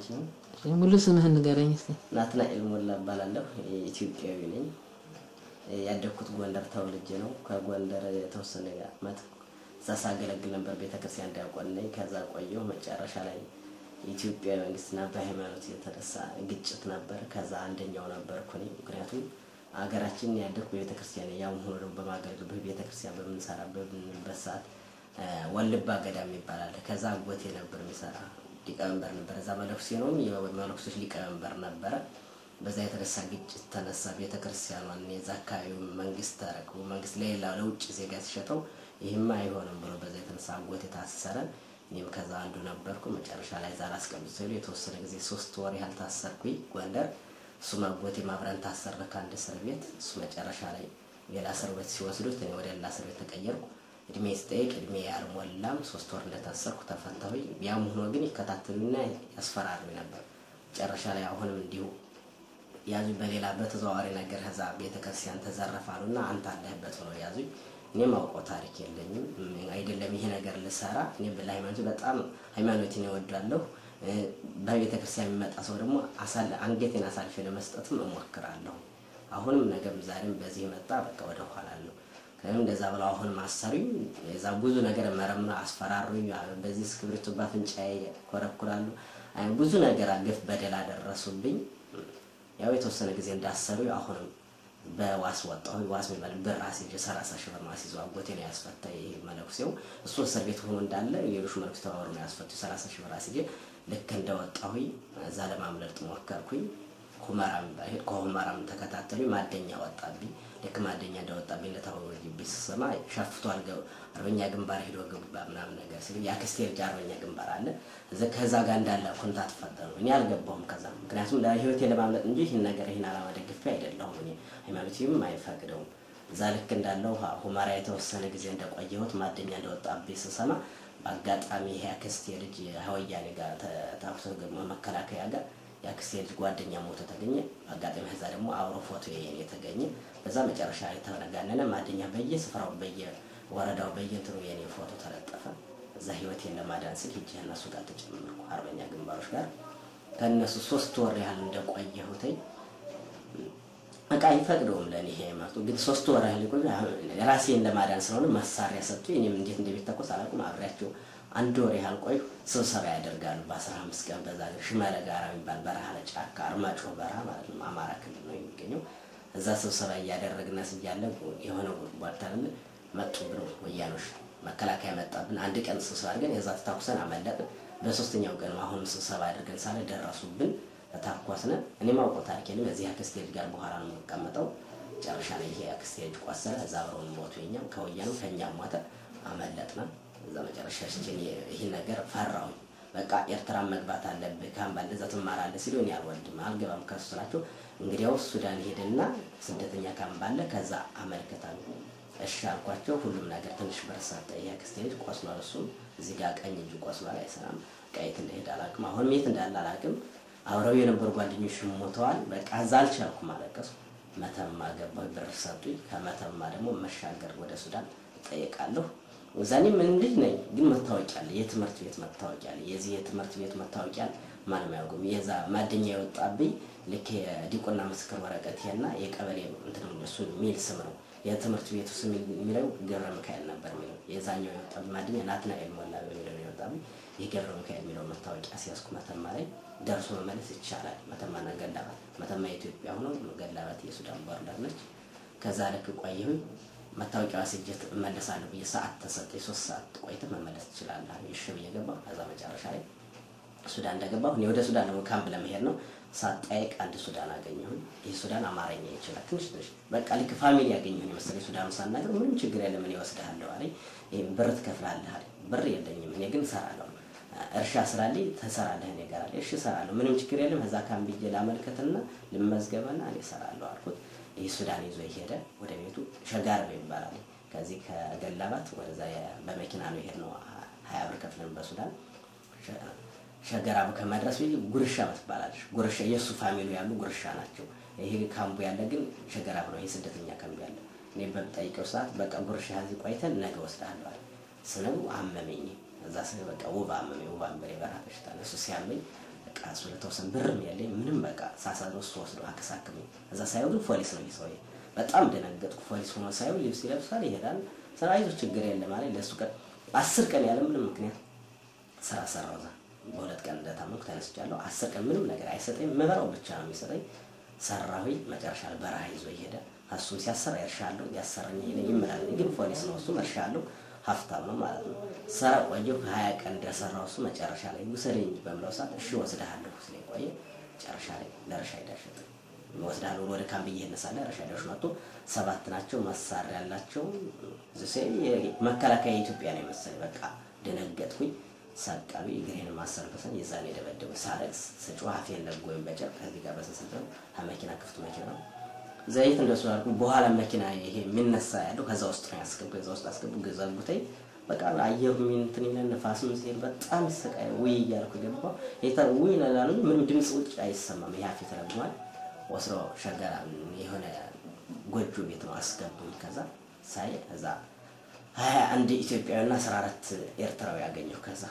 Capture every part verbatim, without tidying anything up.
አልችልም ሙሉ ስምህን ንገረኝ እስቲ ናትናኤል ሞላ እባላለሁ ኢትዮጵያዊ ነኝ ያደኩት ጎንደር ተወልጄ ነው ከጎንደር የተወሰነ አመት ሳሳገለግል ነበር ቤተክርስቲያን ዲያቆን ነኝ ከዛ ቆየሁ መጨረሻ ላይ ኢትዮጵያ መንግስትና በሃይማኖት የተነሳ ግጭት ነበር ከዛ አንደኛው ነበርኩኝ ምክንያቱም አገራችን ያደኩ ቤተክርስቲያን ያው ሆኖ በማገልገል በቤተክርስቲያን በመንሰራበት በሰዓት ወልባ ገዳም ይባላል ከዛ አጎቴ ነበር የሚሰራ ሊቀመንበር ነበር እዛ መለክሴ ነው የመለክሶች ሊቀመንበር ነበር በዛ የተነሳ ግጭት ተነሳ ቤተክርስቲያኗን የዛካዩ መንግስት ታረቁ መንግስት ሌላ ለውጭ ዜጋ ሲሸጠው ይሄማ አይሆንም ብሎ በዛ የተነሳ አጎቴ ታሰረ እኔም ከዛ አንዱ ነበርኩ መጨረሻ ላይ ዛራ አስቀምጬ የተወሰነ ጊዜ ሶስት ወር ያህል ታሰርኩኝ ጎንደር እሱ ማጎቴ ማብራን ታሰረ ካንደ እስር ቤት እሱ መጨረሻ ላይ ሌላ እስር ቤት ሲወስዱት እኔ ወደ ሌላ እስር ቤት ተቀየርኩ እድሜ ስጠይቅ እድሜ ያልሞላም ሶስት ወር እንደታሰርኩ ተፈታሁኝ ያም ሆኖ ግን ይከታተሉና ያስፈራሩኝ ነበር መጨረሻ ላይ አሁንም እንዲሁ ያዙ በሌላ በተዘዋዋሪ ነገር ህዛ ቤተክርስቲያን ተዘረፋሉና አንተ አለህበት ነው ያዙኝ እኔም አውቀው ታሪክ የለኝም አይደለም ይሄ ነገር ልሰራ እኔ በሃይማኖት በጣም ሃይማኖቴን እወዳለሁ በቤተክርስቲያን የሚመጣ ሰው ደግሞ አሳል አንገቴን አሳልፌ ለመስጠትም እሞክራለሁ አሁንም ነገም ዛሬም በዚህ መጣ በቃ ወደ ኋላ አለው ከምን እንደዛ ብለው አሁን ማሰሩኝ የዛ ብዙ ነገር መረምራ አስፈራሩኝ በዚህ ስክሪፕት ባፍንጫዬ ኮረኩራሉ አይ ብዙ ነገር አገፍ በደላ ደረሱብኝ ያው የተወሰነ ጊዜ እንዳሰሩኝ አሁንም በዋስ ወጣሁ ዋስ የሚባል በራሴ ሰላሳ ሺህ ብር ማስይዞ አጎቴ ነው ያስፈታኝ ይሄ መለክሴው እሱ እስር ቤት ሆኖ እንዳለ ሌሎች መለክስ ተባብረው ነው ያስፈቱኝ ሰላሳ ሺህ ብር አስይዤ ልክ እንደወጣሁኝ እዛ ለማምለጥ ሞከርኩኝ ኩማራም ባይሄድ ኩማራም ተከታተሉኝ ማደኛ ወጣብኝ ልክ ማደኛ እንደወጣብኝ ለታወጅ ቢሰማ ሸፍቶ አልገው አርበኛ ግንባር ሄዶ ገባ ምናምን ነገር ሲል ያክስቴ ልጅ አርበኛ ግንባር አለ እዛ ከዛ ጋር እንዳለ ኮንታክት ፈጠሩ እኔ አልገባሁም ከዛ ምክንያቱም ለህይወቴ ለማምለጥ እንጂ ይሄን ነገር ይሄን አላማ ደግፌ አይደለም እኔ ሃይማኖቴም አይፈቅደው እዛ ልክ እንዳለው ሁማራ የተወሰነ ጊዜ እንደቆየሁት ማደኛ እንደወጣብኝ ሲሰማ በአጋጣሚ ይሄ ያክስቴ ልጅ ሀወያኔ ጋር ታክቶ ገማ መከላከያ ጋር ያክስቴ ልጅ ጓደኛ ሞቶ ተገኘ አጋጣሚ ከዛ ደግሞ አብሮ ፎቶ የኔ ተገኘ በዛ መጨረሻ ላይ ተነጋነነ ማደኛ በየስፍራው በየወረዳው በየንትሩ የኔ ፎቶ ተለጠፈ እዛ ህይወቴን ለማዳን ስል ሂጄ እነሱ ጋር ተጨመርኩ አርበኛ ግንባሮች ጋር ከነሱ ሶስት ወር ያህል እንደቆየሁት በቃ ይፈቅደውም ለኔ ሃይማኖት ግን ሶስት ወር ያህል ቆይ ራሴን ለማዳን ስለሆነ መሳሪያ ሰጥቶኝ እኔም እንዴት እንደሚተኮስ አላውቅም አብሬያቸው አንድ ወር ያህል ቆይ ስብሰባ ያደርጋሉ በ15 ቀን በዛ ሽማለ ጋራ የሚባል በረሃ ለጫካ አርማጮ በረሃ ማለት ነው አማራ ክልል ነው የሚገኘው እዛ ስብሰባ ያደረግና ሲያለ የሆነ ጉድጓድ ታለ መጡ ብሎ ወያኖሽ መከላከያ መጣብን አንድ ቀን ስብሰባ አድርገን የዛ ተታኩሰን አመለጥን በሶስተኛው ቀን አሁን ስብሰባ አድርገን ሳለ ደረሱብን ተታኳስነ እኔ ማውቀው ታሪክ የለም እዚህ አክስቴ ልጅ ጋር በኋላ ነው መቀመጠው ጨርሻ ላይ ይሄ አክስቴ ልጅ ቆሰለ እዛ አብረውን ሞቱ የኛም ከወያኑ ከኛም ሞተ አመለጥና እዛ መጨረሻ ሲል ይሄ ነገር ፈራው በቃ ኤርትራ መግባት አለበት ካምባ እንደዛ ተማራለ ሲሉ እኔ አልወድም አልገባም ከሱላቸው እንግዲያው ሱዳን ሄደና ስደተኛ ካምባ አለ ከዛ አመልከታሉ እሺ አልኳቸው ሁሉም ነገር ትንሽ በርሳታ ያክስቴ ልጅ ቆስሏል እሱ እዚህ ጋር ቀኝ እጁ ቆስሏል አይሰራም ቀይት እንደሄደ አላውቅም አሁን የት እንዳለ አላውቅም አብረው የነበሩ ጓደኞች ሞተዋል በቃ ዛልቻልኩ ማለቀስ መተማ ገባው በርሳቱኝ ከመተማ ደግሞ መሻገር ወደ ሱዳን ጠይቃለሁ ወዛኔ ምን ልጅ ነኝ ግን መታወቂያለ የትምርት ቤት መታወቂያለ የዚህ የትምርት ቤት መታወቂያ ማንም ያውቁም የዛ ማደኛ ይወጣብኝ ልክ ዲቆና መስከር ወረቀቴና የቀበሌ እንትን እሱ ሚል ስም ነው የትምርት ቤቱ ስም የሚለው ገብረ ሚካኤል ነበር የሚለው የዛኛው ይወጣብኝ ማደኛ ናትናኤል ሞላ የሚለው ይወጣብኝ የገብረ ሚካኤል የሚለው መታወቂያ ሲያስኩ መተማ ላይ ደርሶ መመለስ ይቻላል መተማና ገላባት መተማ ኢትዮጵያ ሆኖ ገላባት የሱዳን ቦርደር ነች ከዛ ልክ ቆየሁኝ መታወቂያው ሲጀት መለሳለሁ በየሰዓት ተሰጠኝ ሶስት ሰዓት ቆይተ መመለስ ይችላል እሺ በየገባው ከዛ መጨረሻ ላይ ሱዳን እንደገባሁ ነው ወደ ሱዳን ነው ካምፕ ለመሄድ ነው ሳጣይቅ አንድ ሱዳን አገኘሁኝ ይሄ ሱዳን አማርኛ ይችላል ትንሽ ትንሽ በቃ ልክ ፋሚሊ ያገኘሁኝ መሰለኝ ሱዳን ሳናገር ምንም ችግር የለም እኔ ወስደሃለሁ አለኝ ይሄ ብር ትከፍላለህ አለኝ ብር የለኝም እኔ ግን ሰራለሁ እርሻ ስራልኝ ተሰራለህ እኔ ጋር አለ እሺ ሰራለሁ ምንም ችግር የለም እዛ ካምፕ ይጀ ላመልከትና ልመዝገበና እኔ ሰራለሁ አልኩት ይሄ ሱዳን ይዞ ይሄደ ወደ ቤቱ ሸጋር ይባላል ከዚህ ከገላባት ወደዛ በመኪና ነው ይሄድ ነው ሃያ ብር ከፍለን በሱዳን ሸገራብ ከመድረስ ወይ ጉርሻ ትባላለች ጉርሻ የሱ ፋሚሊ ያሉ ጉርሻ ናቸው ይሄ ካምቡ ያለ ግን ሸገራብ ነው ይሄ ስደተኛ ካምቡ ያለ እኔ በጠይቀው ሰዓት በቃ ጉርሻ እዚህ ቆይተን ነገ ወስዳለሁ አለ ስነው አመመኝ እዛ ሰው በቃ ወባ አመመኝ ወባ በሬ በራሽ ታነሱ ሲያመኝ በቃ ስለተወሰነ ብርም ያለኝ ምንም በቃ ሳሳዶ ሶስት ነው አከሳክም እዛ ሳይው ግን ፖሊስ ነው ይሰውዬ በጣም ደነገጥኩ ፖሊስ ሆኖ ሳይው ልብስ ይለብሳል ይሄዳል ሰራይዞ ችግር የለም ማለት ለሱ ቀን አስር ቀን ያለ ምንም ምክንያት ስራ ሰራው ዛ በሁለት ቀን እንደታመምኩ ተነስቻለሁ አስር ቀን ምንም ነገር አይሰጠኝ መበራው ብቻ ነው የሚሰጠኝ ሰራዊ መጨረሻ በረሃ ይዞ ይሄደ እሱም ሲያሰራ ይርሻለሁ ያሰራኝ ይሄን ይመላል ግን ፖሊስ ነው እሱ መርሻለሁ ሀፍታም ነው ማለት ነው ሰራ ቆየው ሃያ ቀን እንደሰራው እሱ መጨረሻ ላይ ውሰደኝ በመለው ሰዓት እሺ ወስደሃለሁ ስለይ ቆየ መጨረሻ ላይ ለርሻ ይዳሸጥ ወስዳለሁ ወደ ካምፕ ይሄነሳለ ረሻ ይዳሽ መጥቶ ሰባት ናቸው መሳሪያ ያላቸው ዘሰይ መከላከያ ኢትዮጵያ ነው መሰለኝ በቃ ደነገጥኩኝ ሳቃቢ ግሬን ማሰርበሰን የዛኔ ደበደበ ሳረክስ ሰጫዋፍ የለም ወይ በጨር ከዚህ ጋር በሰሰተው መኪና ክፍት መኪና ዘይት እንደሱ አልኩ በኋላ መኪና ይሄ ምንነሳ ያለው ከዛ ውስጥ ነው ያስገባው ከዛ ውስጥ አስገባው ገዛጉተይ በቃ አየሩ ምን እንትኔና ነፋስ ምን ሲል በጣም ሰቃይ ወይ ያልኩ ገባ የታ ወይ ነላሉ ምን ድምጽ ውጭ አይሰማም ያፊ ተረግሟል ወስሮ ሸገራ የሆነ ጎጆ ቤት ነው አስገቡኝ ከዛ ሳይ ከዛ ሃያ አንድ ኢትዮጵያውያንና አስራ አራት ኤርትራው ያገኘው ከዛ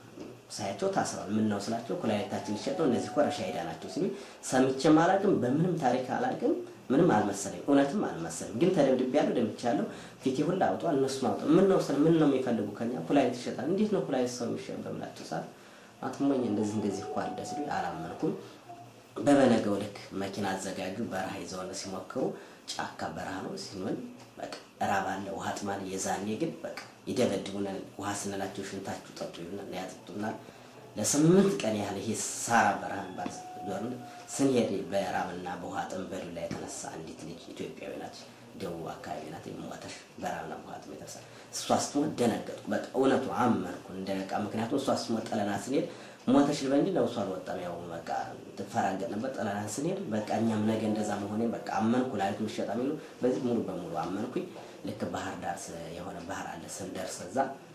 ሳይቶ ታስሯል ምን ነው ስላቸው ኩላሊታችን ይሸጠው እነዚህ ኮረሻ ሄዳናቸው ሲሉ ሰምቼ ማላቅም በምንም ታሪክ አላቅም ምንም አልመሰለኝ እውነትም አልመሰለኝ ግን ተደብድብ ያለው ደምቻለሁ ፊቴ ሁሉ አውጣው እነሱ ማውጣው ምን ነው ስለ ምን ነው የሚፈልጉ ከኛ ኩላሊት ይሸጣል እንዴት ነው ኩላሊት ሰው የሚሸጥ በምላቸው ሰዓት አትሞኝ እንደዚህ እንደዚህ እኮ አለ ሲሉ አላመንኩም በበነገው ልክ መኪና አዘጋጁ በረሃ ይዘው ነው ሲሞክሩ ጫካ በረሃ ነው ሲሆን በቃ ራባለ ውሃ ጥማል የዛኔ ግን በቃ ይደበድቡናል ውሃ ስንላቸው ሽንታችሁ ጠጡ ይሉናል ያጥጡናል ለስምንት ቀን ያህል ይሄ ሳራ በረሃ ባስ ዶርን ስንሄድ በራብና በውሃ ጥም በዱላ የተነሳ አንዲት ልጅ ኢትዮጵያዊ ናት ደቡብ አካባቢ ናት የሞተሽ በራብና በውሃ ጥም የተነሳ እሷስ ደነገጥኩ በቃ እውነቱ አመንኩ እንደቃ ምክንያቱም እሷስ ሞተለና ስንሄድ ሞተሽ ልበንጂ ነው እሷ አልወጣም ያው በቃ ተፈራገጥ ነበር ጠላና ስንሄድ በቃ እኛም ነገ እንደዛ መሆኔ በቃ አመንኩ ላይት ምሽጣ ሚሉ በዚህ ሙሉ በሙሉ አመንኩኝ ልክ ባህር ዳር የሆነ ባህር አለ ስንደርስ እዛ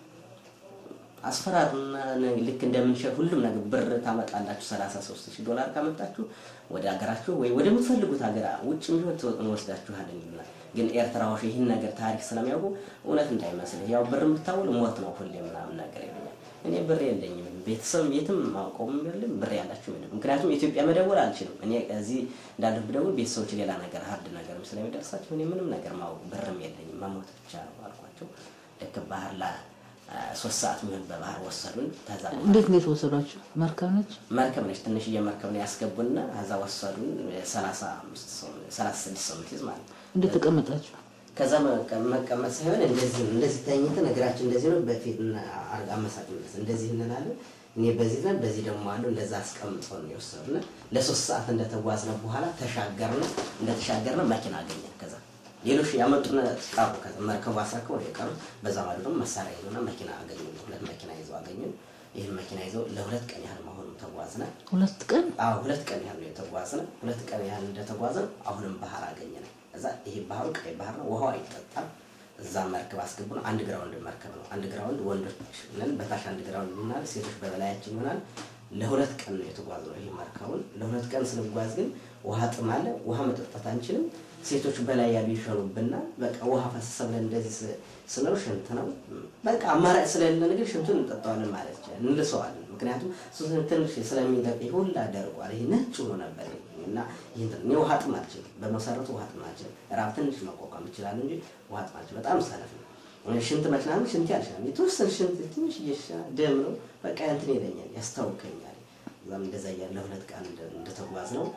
አስፈራሩና ልክ እንደምንሸጥ ሁሉም ነገር ብር ታመጣላችሁ ሰላሳ ሶስት ሺህ ዶላር ካመጣችሁ ወደ ሀገራችሁ ወይ ወደ ምትፈልጉት ሀገር ውጭ ምን ተወስዳችኋል ይላል ግን ኤርትራዎች ይሄን ነገር ታሪክ ስለሚያውቁ እውነት እንዳይመስል ያው ብር ምታውል ሞት ነው ሁሌ ምናምን ነገር ይላል እኔ ብር የለኝም ቤተሰብ የትም ማውቀውም የለም ብር ያላችሁ ምንም ምክንያቱም ኢትዮጵያ መደወል አልችልም እኔ እዚህ እንዳልሁ ብደውል ቤተሰቦች ሌላ ነገር ሀርድ ነገር ስለሚደርሳቸው እኔ ምንም ነገር ማውቅ ብርም የለኝም ማሞት ብቻ ነው አልኳቸው ልክ ባህር ላይ ሶስት ሰዓት ምን በባህር ወሰዱን ተዛ እንዴት ነው ወሰዷችሁ መርከብ ነች መርከብ ነች ትንሽ የመርከብ ነው ያስገቡና አዛ ወሰዱን ሰላሳ አምስት ሰው ሰላሳ ስድስት ሰው ምትይዝ ማለት እንዴት ተቀመጣችሁ ከዛ መቀመጥ ሳይሆን እንደዚህ እንደዚህ ተኝተን እግራችን እንደዚህ ነው በፊትና አርጋ መሳጭነት እንደዚህ እንላለን እኔ በዚህ ላይ በዚህ ደግሞ አሉ እንደዛ አስቀምጠው ነው የወሰዱና ለሶስት ሰዓት እንደተጓዝነ በኋላ ተሻገርነ እንደተሻገርነ መኪና አገኘን ከዛ ሌሎች ያመጡና ቃሩ ከዛ መርከቡ አሳከው የቀሩ በዛ ማለት ነው መሳሪያ ይዞና መኪና አገኘን ሁለት መኪና ይዘው አገኘን ይሄን መኪና ይዘው ለሁለት ቀን ያህል መሆኑ ተጓዝነ ሁለት ቀን አዎ ሁለት ቀን ያህል ተጓዝነ ሁለት ቀን ያህል እንደተጓዝነ አሁንም ባህር አገኘን እዛ ይሄ ባህሩ ቀይ ባህር ነው ውሃው አይጠጣም እዛ መርከብ አስገቡና አንድ ግራውንድ መርከብ ነው አንድ ግራውንድ ወንዶች ነን በታሽ አንድ ግራውንድ እና ሴቶች በበላያችን ይሆናል ለሁለት ቀን ነው የተጓዝነው ይሄ መርከቡን ለሁለት ቀን ስንጓዝ ግን ውሃ ጥማለ ውሃ መጠጣት አንችልም ሴቶች በላይ ያሉ ይሸሩብና በቃ ውሃ ፈሰሰብለ እንደዚህ ስለው ሽንት ነው በቃ አማራጭ ስለሌለ ነገር ሽንቱን እንጠጣዋለን ማለት ነው እንልሰዋለን ምክንያቱም ሱስን ትንሽ ስለሚለቅ ይሁላ ደርቋል ይሄ ነጭ ሆኖ ነበር እና ይሄን ነው ውሃ ጥማችን በመሰረቱ ውሃ ጥማችን ራብ ትንሽ መቆቋም ይችላል እንጂ ውሃ ጥማችን በጣም ሰለፍ ነው ሽንት መክናም ሽንት ያልሻል የተወሰነ ሽንት ትንሽ ይሻ ደም ነው በቃ እንትን ይለኛል ያስታውከኛል ዛም እንደዛ ያለ ሁለት ቀን እንደተጓዝ ነው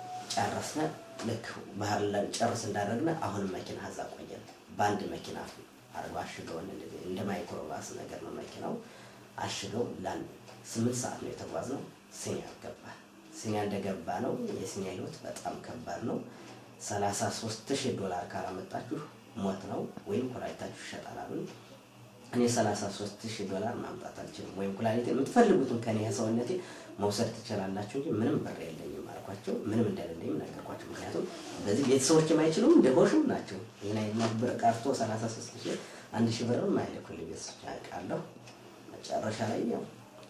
ጨረስነ ልክ ባህር ላይ ጨርስ እንዳደረግነ አሁን መኪና አዛ ቆየን ባንድ መኪና አርባ አሽገው እንደዚህ እንደ ማይክሮባስ ነገር ነው መኪናው አሽገው ላን ስምንት ሰዓት ነው የተጓዝነው ሲኒያ ገባ ሲኒያ እንደገባ ነው የሲኒያ ህይወት በጣም ከባድ ነው ሰላሳ ሶስት ሺህ ዶላር ካላመጣችሁ ሞት ነው ወይም ኩላሊታችሁ ይሸጣላል እኔ ሰላሳ ሶስት ሺህ ዶላር ማምጣት አልችልም ወይም ኩላሊቴን የምትፈልጉትን ከኔ ሰውነቴ መውሰድ ትችላላችሁ እንጂ ምንም ብር የለኝም አልኳቸው ምንም እንደሌለኝ ነገርኳቸው ምክንያቱም በዚህ ቤተሰቦች የማይችሉም ደሆሽም ናቸው የኔ ብር ቀርቶ ሰላሳ ሶስት ሺህ አንድ ሺህ ብር ማይልኩልኝ ቤተሰቦች አውቃለሁ መጨረሻ ላይ ነው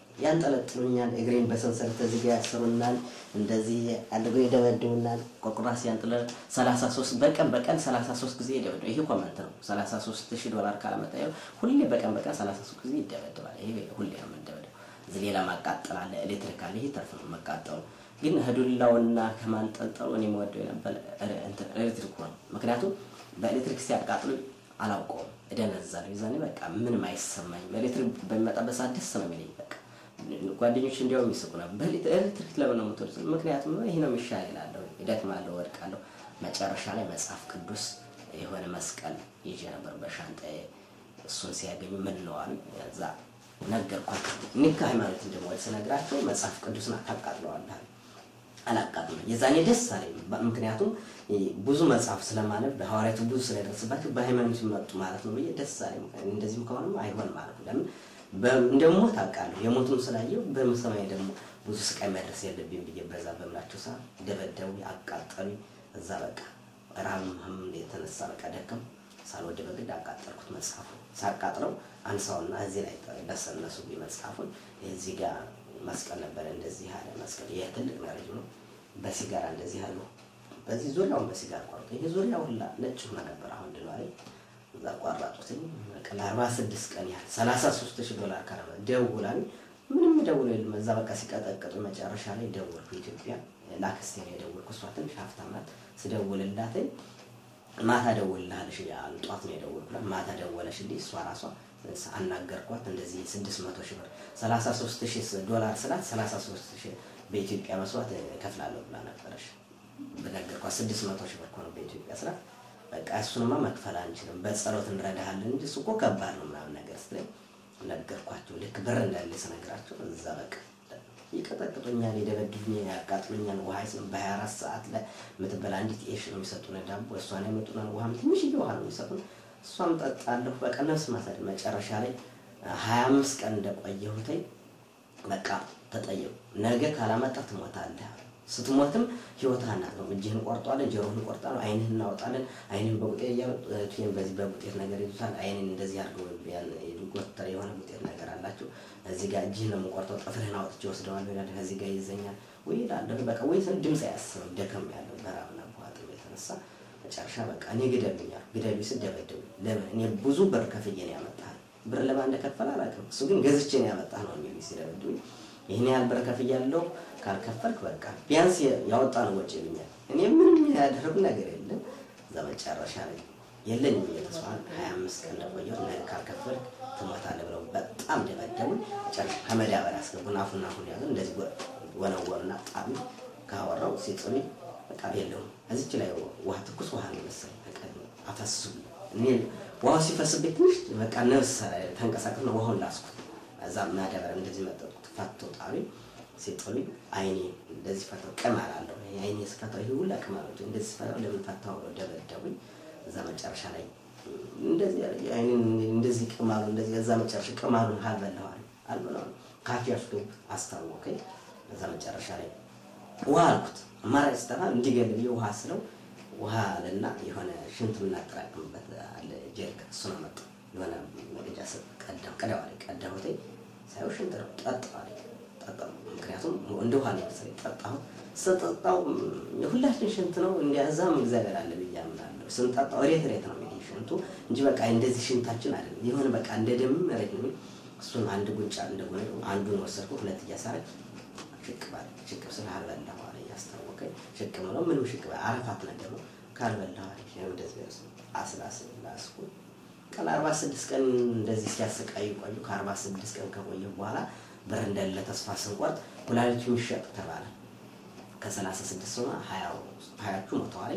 ያንጠለጥሉኛል እግሬን በሰንሰለት ተዝጋ ያሰሩናል እንደዚህ አድርገው ይደበድቡናል ቆቁራስ ያንጠለ ሰላሳ ሶስት በቀን በቀን ሰላሳ ሶስት ጊዜ ይደበድቡ ይሄ ኮመንት ነው ሰላሳ ሶስት ሺህ ዶላር ካላመጣው ሁሌ በቀን በቀን ሰላሳ ሶስት ጊዜ ይደበድባል ይሄ ሁሌ ነው እንደበደው ዝሌላ ማቃጠላለ ኤሌክትሪክ አለ ይተርፍ ነው መቃጠሉ ግን ህዱላውና ከማንጠልጠሉ እኔ ወደው ነበር እንት ኤሌክትሪክ ነው ምክንያቱም በኤሌክትሪክ ሲያቃጥሉ አላውቀው እደነዛለሁ ይዛኔ በቃ ምንም አይሰማኝ ኤሌክትሪክ በሚመጣበት ሰዓት ደስ ነው የሚለኝ በቃ ጓደኞች እንዲያው የሚስቁና በኤሌክትሪክ ለምን ነው የምትወርስ ምክንያቱም ይሄ ነው የሚሻል ይላልው ይደክማለሁ ወድቃለሁ መጨረሻ ላይ መጽሐፍ ቅዱስ የሆነ መስቀል ይዤ ነበር በሻንጣዬ እሱን ሲያገኙ ምን ነው አሉ ያዛ ነገርኳቸው ንካ ሃይማኖት እንደሞል ስነግራቸው መጽሐፍ ቅዱስን አቃጥለዋል አላቃጥለው የዛኔ ደስ አለኝ ምክንያቱም ብዙ መጽሐፍ ስለማነብ በሐዋርያቱ ብዙ ስለደረሰባቸው በሃይማኖት መጡ ማለት ነው ደስ አለኝ እንደዚህም ከሆነም አይሆን ማለት ነው ለምን እንደሞ ታውቃለህ የሞቱን ስላየው በመሰማይ ደግሞ ብዙ ስቃይ መድረስ የለብኝ ብዬ በዛ በምላቸው ሰዓት ደበደው ያቃጠሉ እዛ በቃ ራምም የተነሳ በቃ ደከም ሳልወደ በግድ አቃጠልኩት መጽሐፉ ሳቃጥለው አንሳውና እዚህ ላይ ለሰነሱ ቢመጽሐፉን እዚህ ጋር መስቀል ነበር እንደዚህ ያለ መስቀል የትልቅ መረጅ ነው በሲጋራ እንደዚህ ያለው በዚህ ዙሪያው በሲጋራ ቆርጦ ይሄ ዙሪያው ሁላ ነጭ ሆነ ነበር አሁን ድሏል እዛ ቆራጡትኝ በቃ አርባ ስድስት ቀን ያህል ሰላሳ ሶስት ሺህ ዶላር ካረመ ደውላኝ ምንም ደውሎ የለም እዛ በቃ ሲቀጠቀጡ መጨረሻ ላይ ደውልኩ ኢትዮጵያ ላክስቴ ነው ደውልኩ እሷ ትንሽ ሀብታማት ስደውልላት ማታ ደውልልሃለሽ ያል ጧት ነው ደውልኩላት ማታ ደወለሽልኝ እሷ ራሷ አናገርኳት እንደዚህ ስድስት መቶ ሺህ ብር ሰላሳ ሶስት ሺህ ዶላር ስላት ሰላሳ ሶስት ሺህ በኢትዮጵያ መስዋዕት ከፍላለሁ ብላ ነበርሽ በነገርኳት ስድስት መቶ ሺህ ብር ነው በኢትዮጵያ ስላት በቃ እሱንማ መክፈል አንችልም በጸሎት እንረዳሃለን እንጂ እሱ እኮ ከባድ ነው ምናምን ነገር ስለኝ ነገርኳቸው ልክ ብር እንዳለ ስነግራቸው እዛ በቃ ይቀጠቅጡኛል ይደበድቡኛል ያቃጥሉኛል ውሃ ይስም በሃያ አራት ሰዓት ላይ ምትበላ አንዲት ኤሽ ነው የሚሰጡን ዳቦ እሷን ያመጡና ውሃም ትንሽ ይውሃ ነው የሚሰጡን እሷም ጠጣለሁ በቃ ነፍስ ማሰድ መጨረሻ ላይ ሃያ አምስት ቀን እንደቆየሁት በቃ ተጠየቁ ነገ ካላመጣ ትሞታለህ ስትሞትም ህይወታና ነው እጅህን ቆርጧል ጀሮህን ቆርጧል አይንህን እናወጣለን አይንን በቁጤት ያቱን በዚህ በቁጤት ነገር ይዙታል አይንን እንደዚህ አድርገው ያን ይጎተር የሆነ ቁጤት ነገር አላችሁ እዚህ ጋር እጅህን ነው ቆርጠው ጥፍርህን አውጥቼ ወስደዋል ይላል ከዚህ ጋር ይዘኛል ወይ ይላል በቃ ወይ ሰን ድምጽ ያሰም ደከም ያለው በራብና ቧጥ የተነሳ መጨረሻ በቃ እኔ ግደልኛል ግደሉ ሲደበደቡ ለምን እኔ ብዙ ብር ከፍዬ ነው ያመጣህ ብር ለማን እንደከፈለ አላውቅም እሱ ግን ገዝቼ ነው ያመጣህ ነው የሚል ሲደበደቡ ይሄን ያህል ብር ከፍያለሁ ካልከፈልክ በቃ ቢያንስ ያወጣነው ወጪ ይልኛል እኔ ምንም ያደረኩ ነገር የለም ዘመጨረሻ ላይ የለኝም የተስፋ ሃያ አምስት ቀን ለቆየሁ ነገር ካልከፈልክ ትሞታለህ ብለው በጣም ደበደቡ ጨርሻ ከመዳበር ያስገቡና አፉና ሁሉ ያዘ እንደዚህ ወነወሩና ጣም ካወራው ሲጥሉ በቃ የለውም እዚች ላይ ውሃ ትኩስ ውሃ ነው መሰለኝ በቃ አፈሱ እኔ ውሃ ሲፈስብኝ ትንሽ በቃ ነፍስ ተንቀሳቀስና ውሃውን ላስኩት እዛ ማዳበር እንደዚህ መጠጥ ፈቶ ጣሪ ሲጥሉ አይኔ እንደዚህ ፈታው ቀማል አለው አይኔ ስፈታው ይሄ ሁሉ ቀማል እንደዚህ ፈታው ለምን ፈታው ደበደቡኝ እዛ መጨረሻ ላይ እንደዚህ አይኔ እንደዚህ ቀማል እንደዚህ እዛ መጨረሻ ቀማሉን halበላዋል አልበላው ካፊ አስገብ አስታወቀኝ እዛ መጨረሻ ላይ ውሃ አልኩት ማራስታና እንዲገልኝ ውሃ ስለው ውሃ አለና የሆነ ሽንት ምናጠራቅምበት አለ ጀርክ እሱ ነው መጣ የሆነ መገጃ ሰቀዳው ቀዳው ላይ ቀዳውቴ ሳይው ሽንት ነው ጠጣው ጠጣው ምክንያቱም እንደው ሀለ ሰይ ጠጣው ሰጠጣው የሁላችን ሽንት ነው እንዲያዛም እግዚአብሔር አለ ብያምናለሁ ስንጠጣው ሬት ሬት ነው የሚል ሽንቱ እንጂ በቃ እንደዚህ ሽንታችን አይደለም የሆነ በቃ እንደ ደም ሬት ነው እሱን አንድ ጉንጫ እንደሆነ አንዱን ወሰድኩ ሁለት ያሳረክ ሽቅባል ሽቅብ ስለሃልበላው አለ ያስተዋወቀኝ ሽቅብ ነው ምንም ሽቅብ አረፋት ነገር ነው ካልበላው ነው እንደዚህ አስላስ ላስኩ ቀን አርባ ስድስት ቀን እንደዚህ ሲያሰቃዩ ቆዩ ከአርባ ስድስት ቀን ከቆየ በኋላ ብር እንደለ ተስፋ ስንቆርጥ ኩላሊቱ ይሸጥ ተባለ ከሰላሳ ስድስት ሆነ ሀያዎቹ ሞተዋል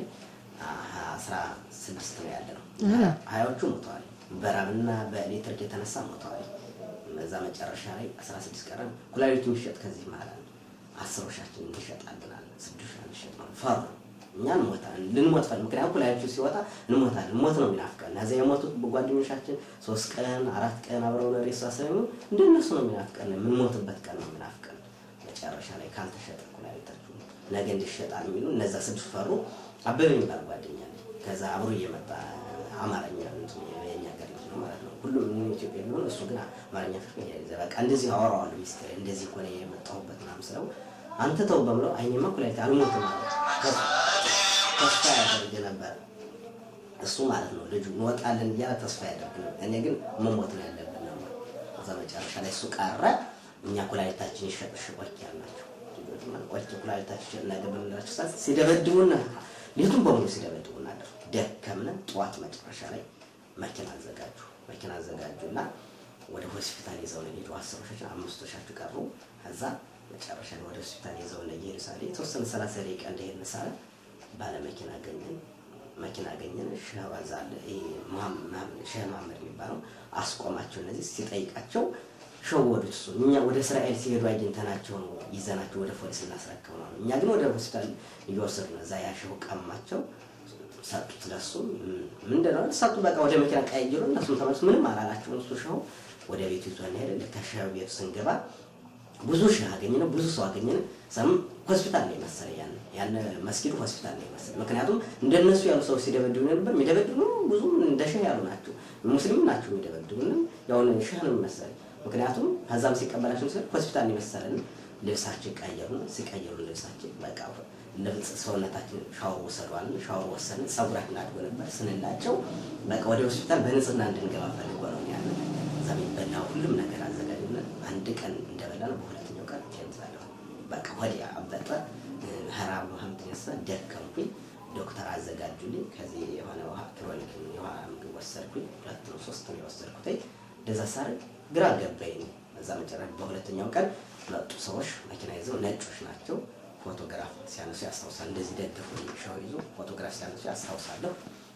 አስራ ስድስት ነው ያለው ሀያዎቹ ሞተዋል በራብና በኤሌክትሪክ የተነሳ ሞተዋል እዛ መጨረሻ ላይ አስራ ስድስት ቀን ኩላሊቱ ይሸጥ ከዚህ ማለት አስር ሻችን ይሸጣልናል ስድስት ሻችን ይሸጣል ፈር እኛን ሞታን ልንሞት ፈል ምክንያቱም ኩላሊቱ ሲወጣ እንሞታለን ሞት ነው የሚናፍቀን እዛ የሞቱት በጓደኞቻችን ሶስት ቀን አራት ቀን አብረው ነው ሬሳ ሳይሆን እንደነሱ ነው የሚናፍቀን ምን ሞትበት ቀን ነው የሚናፍቀን መጨረሻ ላይ ካልተሸጠ ኩላሊታችሁ ነገ እንዲሸጣል የሚሉ እነዛ ስድስት ፈሩ አበበኝ ባል ጓደኛ ከዛ አብሮ እየመጣ አማርኛ እንትን የኛ ጋር ነው ማለት ነው ሁሉም ኢትዮጵያ ነው እሱ ግን አማርኛ ፍቅር ያዘ በቃ እንደዚህ አወራዋለሁ ሚስጥር እንደዚህ ኮነ የመጣሁበት ምናምን ስለው አንተ ተው በምለው አይኔማ ኩላሊት አልሞትም ተስፋ ያደርግ ነበር እሱ ማለት ነው ልጁ ወጣልን ያ ተስፋ ያደርግ ነበር እኔ ግን መሞት ነው ያለብን ነው እዛ መጨረሻ ላይ እሱ ቀረ እኛ ኩላሊታችን ይሸጥሽቆች ያላችሁ ማለት ቆጭ ኩላሊታችን ነገበላችሁ ሳስ ሲደበድቡና ሌቱን በሙሉ ሲደበድቡና ደከምነ ጧት መጨረሻ ላይ መኪና አዘጋጁ መኪና አዘጋጁና ወደ ሆስፒታል ይዘው ነው ሄዱ አስሮሻች አምስቶሻችሁ ቀሩ ከዛ መጨረሻ ላይ ወደ ሆስፒታል ይዘው ነው ይሄዱሳሌ ተወሰነ ሰላሳ ደቂቃ እንደሄድን ሳለ ባለ መኪና አገኘን መኪና አገኘን ሸዋዛለ እ መሐመድ ሸህ መሐመድ የሚባለው አስቆማቸው እነዚህ ሲጠይቃቸው ሸወዱት እኛ ወደ እስራኤል ሲሄዱ አግኝተናቸው ነው ይዘናቸው ወደ ፖሊስ እናስረከው ነው እኛ ግን ወደ ሆስፒታል እየወሰድን እዛ ያሸው ቀማቸው ሰጡት ለሱ ምንድነው ሰጡ በቃ ወደ መኪና ቀይሮ እነሱ ተመልስ ምንም አላላቸው እሱ ሸው ወደ ቤቱ ይዞን ሄደ ለከሻው ቤት ስንገባ ብዙ ሸህ አገኘን ብዙ ሰው አገኘን ሰም ሆስፒታል ላይ መሰለ ያን ያን መስጊዱ ሆስፒታል ላይ መሰለ ምክንያቱም እንደነሱ ያሉ ሰው ሲደበድቡ ነበር የሚደበድቡ ብዙ እንደ ሸህ ያሉ ናቸው ሙስሊም ናቸው የሚደበድቡና ያው ሸህ ነው መሰለ ምክንያቱም ሀዛም ሲቀበላችሁ ሲል ሆስፒታል ላይ መሰለን ልብሳችን ቀየሩ ሲቀየሩ ልብሳችን በቃ ለብስ ሰውነታችን ሻወር ወሰዷል ሻወር ወሰን ጸጉራችን አድጎ ነበር ስንላቸው በቃ ወደ ሆስፒታል በንጽህና እንድንገባ ፈልጎ ነው ያለ ዘመን በላው ሁሉም ነገር አዘጋጅና አንድ ቀን እንደበላን በሁለተኛው ቀን ተንዛለው በቃ ወዲያ አበጠ ሐራም ሐምድነሳ ደከምኩኝ ዶክተር አዘጋጁልኝ ከዚህ የሆነ ውሃ ክሮኒክ የውሃ ምግብ ወሰድኩኝ ሁለት ነው ሶስት ነው ወሰድኩት እንደዛ ሳር ግራ ገባኝ እዛ መጨረሻ በሁለተኛው ቀን መጡ ሰዎች መኪና ይዘው ነጮች ናቸው ፎቶግራፍ ሲያነሱ ያስታውሳል እንደዚህ ደግፉ ሻው ይዞ ፎቶግራፍ ሲያነሱ ያስታውሳለሁ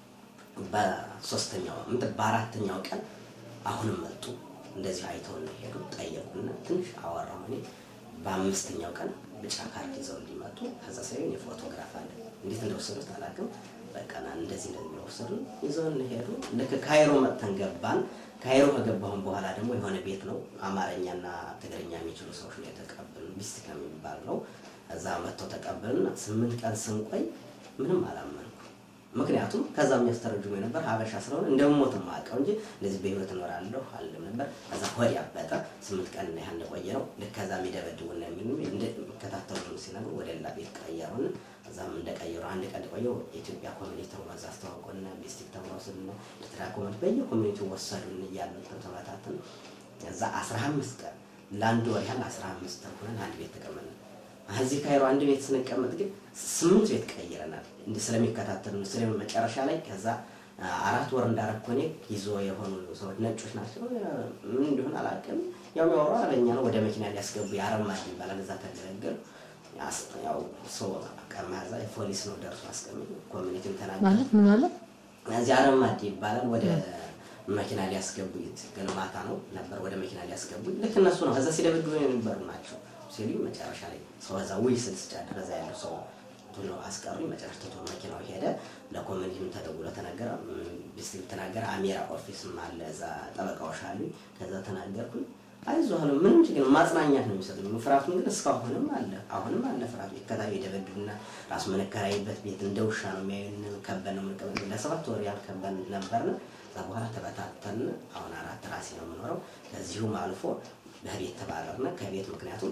በሶስተኛው እንደ በአራተኛው ቀን አሁንም መጡ እንደዚህ አይተው ነው ሄዱ ጠየቁና ትንሽ አወራው እኔ በአምስተኛው ቀን ብቻ ካርድ ይዘው ሊመጡ ከዛ ሳይሆን የፎቶግራፍ አለ እንዴት እንደወሰዱት አላውቅም በቃ እንደዚህ እንደዚህ ወሰዱ ይዘው ነው ሄዱ ለከ ካይሮ መጥተን ገባን ካይሮ ከገባን በኋላ ደግሞ የሆነ ቤት ነው አማርኛና ትግርኛ የሚችሉ ሰዎች ነው የተቀበሉን ቢስቲካ የሚባል ነው እዛ መጥተው ተቀበሉና ስምንት ቀን ስንቆይ ምንም አላመንኩ ምክንያቱም ከዛ የሚያስተረጅሙ ነበር ሀበሻ ስለሆነ እንደሞት ማቀው እንጂ ለዚህ በህይወት እኖራለሁ አለም ነበር ከዛ ወዲ አበጣ ስምንት ቀን ነው ያለ ቆየ ነው ለከዛ የሚደበድቡና የሚሉ እንደ ከተታተሉ ሲነግሩ ወደ ሌላ ቤት ቀየሩን እዛም እንደቀየሩ አንድ ቀን ቆየው ኢትዮጵያ ኮሚኒቲ ተዋዛ አስተዋውቆና ቢስቲክ ተዋውሰና ለትራኮመት በየ ኮሚኒቲ ወሰዱን ይያሉ ተተባታተን ከዛ አስራ አምስት ቀን ላንድ ወር ያህል አስራ አምስት ሆነን አንድ ቤት ተቀመጥን እዚህ ካይሮ አንድ ቤት ስንቀመጥ ግን ስምንት ቤት ቀይረናል እንደ ስለሚከታተሉ ስለሚ መጨረሻ ላይ ከዛ አራት ወር እንዳረኮኔ ይዞ የሆኑ ሰዎች ነጮች ናቸው ምን እንደሆነ አላውቅም ያው ያወራ አለኛ ነው ወደ መኪና ሊያስገቡ ያረማኝ ይባላል እዛ ተገለገል ያው ሰው ከማዛ ፖሊስ ነው ደርሶ አስቀምጥ ኮሚኒቲን ተናገረ ማለት ምን ማለት እዚህ አረማኝ ይባላል ወደ መኪና ሊያስገቡ ግን ማታ ነው ነበር ወደ መኪና ሊያስገቡ ልክ እነሱ ነው ከዛ ሲደብዱ የነበሩ ናቸው ሲሉ መጨረሻ ላይ ሰው እዛ ወይ ስልስጫ ደረዛ ያለው ሰው ቶሎ አስቀሩ መጨረሻ ቶሎ መኪናው ሄደ ለኮሚኒቲም ተደውሎ ተናገረ ቢስቲክ ተናገረ አሚራ ኦፊስም አለ እዛ ጠበቃዎች አሉ ከዛ ተናገርኩኝ አይዞህ አለ ምንም ችግር ማጽናኛት ነው የሚሰጡኝ ፍራቱን ግን እስካሁንም አለ አሁንም አለ ፍራቱ ይከታዩ ይደበድቡና ራስ መነከራይበት ቤት እንደውሻ ነው የሚያዩን ከበን ነው መቀበል ለሰባት ወር ያህል ከበን ነበርና በኋላ ተበታተን አሁን አራት ራሴ ነው የምኖረው ከዚሁም አልፎ በቤት ተባረርና ከቤት ምክንያቱም